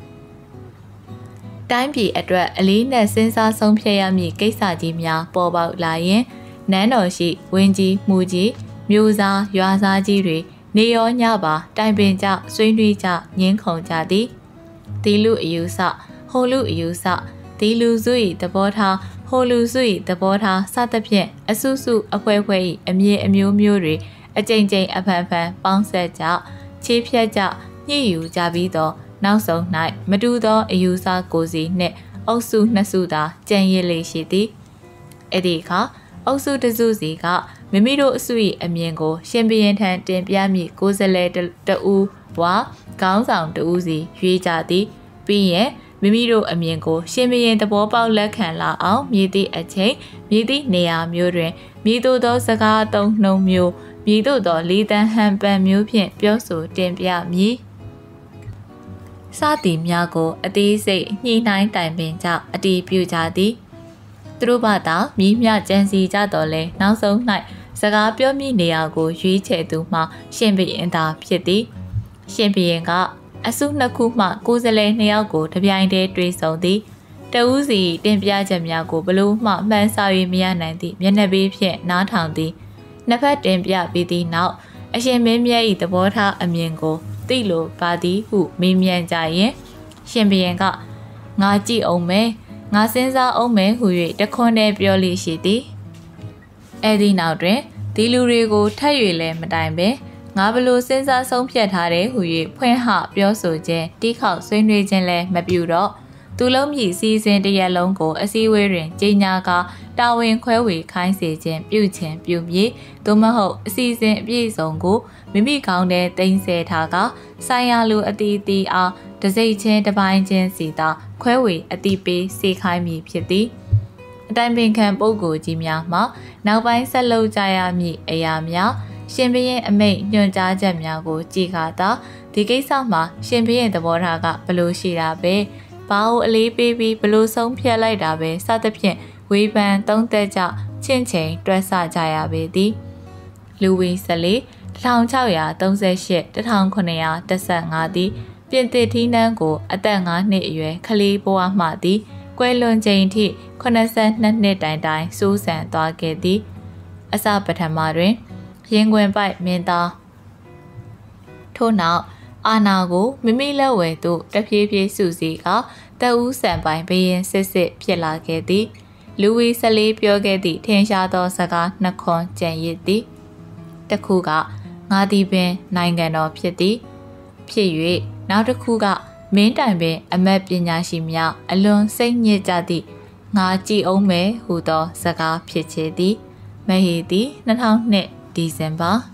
တိုင်းပြည်အတွက်အလေးနက်စဉ်းစားဆုံးဖြတ်ရမည့်ကိစ္စကြီးများပေါ်ပေါက်လာရင်နန်းတော်ရှိဝင်းကြီးမူကြီးမျိုးစားရွာစားကြီးတွေနေရောညပါတိုင်ပင်ကြဆွေးနွေးကြငင်းခုန်ကြသည်ဒီလူအယူဆဟိုလူအယူဆဒီလူစု၏သဘောထားဟိုလူစု၏သဘောထားစသဖြင့်အစုစုအဖွဲဖွဲ၏အမြင်အမျိုးမျိုးတွေအကြိမ်ကြိမ်အဖန်ဖန်ပေါင်းဆက်ကြချေးဖြတ်ကြညှိယူကြပြီးတော့နောက်ဆုံး၌မတူသောအယူဆကိုစီနှင့်အုပ်စုနှစ်စုသာကြံရည်လေးရှိသည်အဲ့ဒီအခါအုပ်စုတစ်စုစီကမိမိတို့အစု၏အမြင်ကိုရှင်ဘရင်ထံတင်ပြမည့်ကိုယ်စားလှယ်တဦးဝါခေါင်းဆောင်တဦးစီရွေးကြသည်ပြီးရင်မိမိတို့အမြင်ကိုရှင်ဘရင်သဘောပေါက်လက်ခံလာအောင်မြည်သည့်အချိန်မြည်သည့်နေရာမျိုးတွင်မြည်သို့သောစကားသုံးနှုံမျိုးမြည်သို့သောလေးတန်းဟန်ပန်မျိုးဖြင့်ပြောဆိုတင်ပြမည်စသည်များကိုအသေးစိတ်ညှိနှိုင်းတိုင်ပင်ကြအတည်ပြုကြသည်သူတို့ဘာသာမြည်မြကြံစီကြတော့လဲနောက်ဆုံး၌စကားပြောမိနေရာကိုရွေးချယ်သူမှရှင်ဘရင်သာဖြစ်သည်ရှင်ဘရင်ကအစုနှစ်ခုမှကိုယ်စားလှယ်နှစ်ယောက်ကိုတပြိုင်တည်းတွေ့ဆုံသည်တဦးစီတင်ပြချက်များကိုဘလို့မှမှန်စာ၍မရနိုင်သည့်မျက်နှာပေးဖြင့်နားထောင်သည်နှစ်ဖက်တင်ပြပြီးသည့်နောက်အရှင်မင်းမြတ်၏သဘောထားအမြင်ကိုသိလိုပါသည်ဟုမေးမြန်းကြရင်ရှင်ဘရင်ကငါကြည့်အောင်မယ်ငါစဉ်းစားအောင်မယ်ဟု၍တခွန်းတည်းပြောလိရှိသည်အဲ့ဒီနောက်တွင်ဒီလူတွေကိုထပ်၍လည်းမတိုင်ပဲငါဘလို့စဉ်းစားဆုံးဖြတ်ထားတယ်ဟု၍ဖွင့်ဟပြောဆိုခြင်းတိခောက်ဆွေးနွေးခြင်းလည်းမပြုတော့သူလုံးမြည်စီစဉ်တရက်လုံးကိုအစည်းအဝေးတွင်ကြီးညာကတာဝန်ခွဲဝေခိုင်းစေခြင်းပြုခြင်းပြုမည်သို့မဟုတ်အစီအစဉ်အပြည့်စုံကိုမိမိကောင်းတဲ့တင်ဆက်ထားကဆိုင်ရာလူအတီးတီအားတစိတ်ချင်းတစ်ပိုင်းချင်းစီသာခွဲဝေအတီးပေးစေခိုင်းမည်ဖြစ်သည်အတိုင်ပင်ခံပုဂ္ဂိုလ်ကြီးများမှနောက်ပိုင်းဆက်လုပ်ကြရမည့်အရာများရှင်ဘရင်အမိန့်ညွှန်ကြားချက်များကိုကြည်ခါသာဒီကိစ္စမှာရှင်ဘရင်သဘောထားကဘလို့ရှိတာပဲဘာလို့အလေးပေးပြီးဘလို့ဆုံးဖြတ်လိုက်တာပဲစသဖြင့်ဝေဖန်သုံးသက်ကြချင်းချင်းတွဲဆကြရပေသည်လူဝီဆယ်လေးတစ်ထောင်ခြောက်ရာသုံးဆယ်ရှစ် တစ်ထောင်ခုနှစ်ရာတစ်ဆယ့်ငါးသည်ပြင်သစ်ထီးနှန်းကိုအသက်ငါးနှစ်အရွယ်ကလေးဘဝမှသည်ကွယ်လွန်ချိန်ထိခုနှစ်ဆယ့်နှစ်နှစ်တိုင်တိုင်စိုးစံသွားခဲ့သည်အစပထမတွင်ရင်ခွင်ပိုက်မင်းသားထို့နောက်အာနာကိုမိမိလက်ဝဲသို့တဖြည်းဖြည်းစုစည်းကတဦးဆန်ပိုင်ဘရင်စစ်စစ်ဖြစ်လာခဲ့သည်လူဝီဆယ်လေးပြောခဲ့သည့်ထင်ရှားသောစကားနှစ်ခွန်းကြံရစ်သည်တစ်ခုကငါသည်ပင်နိုင်ငံတော်ဖြစ်သည်ဖြစ်၍နောက်တစ်ခုကမင်းတိုင်ပင်အမတ်ပညာရှိများအလွန်စိတ်ညစ်ကြသည့်ငါကြည်အောင်မယ်ဟူသောစကားဖြစ်ချေသည်မဟေသည်နှစ်ထောင်နှစ်ဒီဇင်ဘာ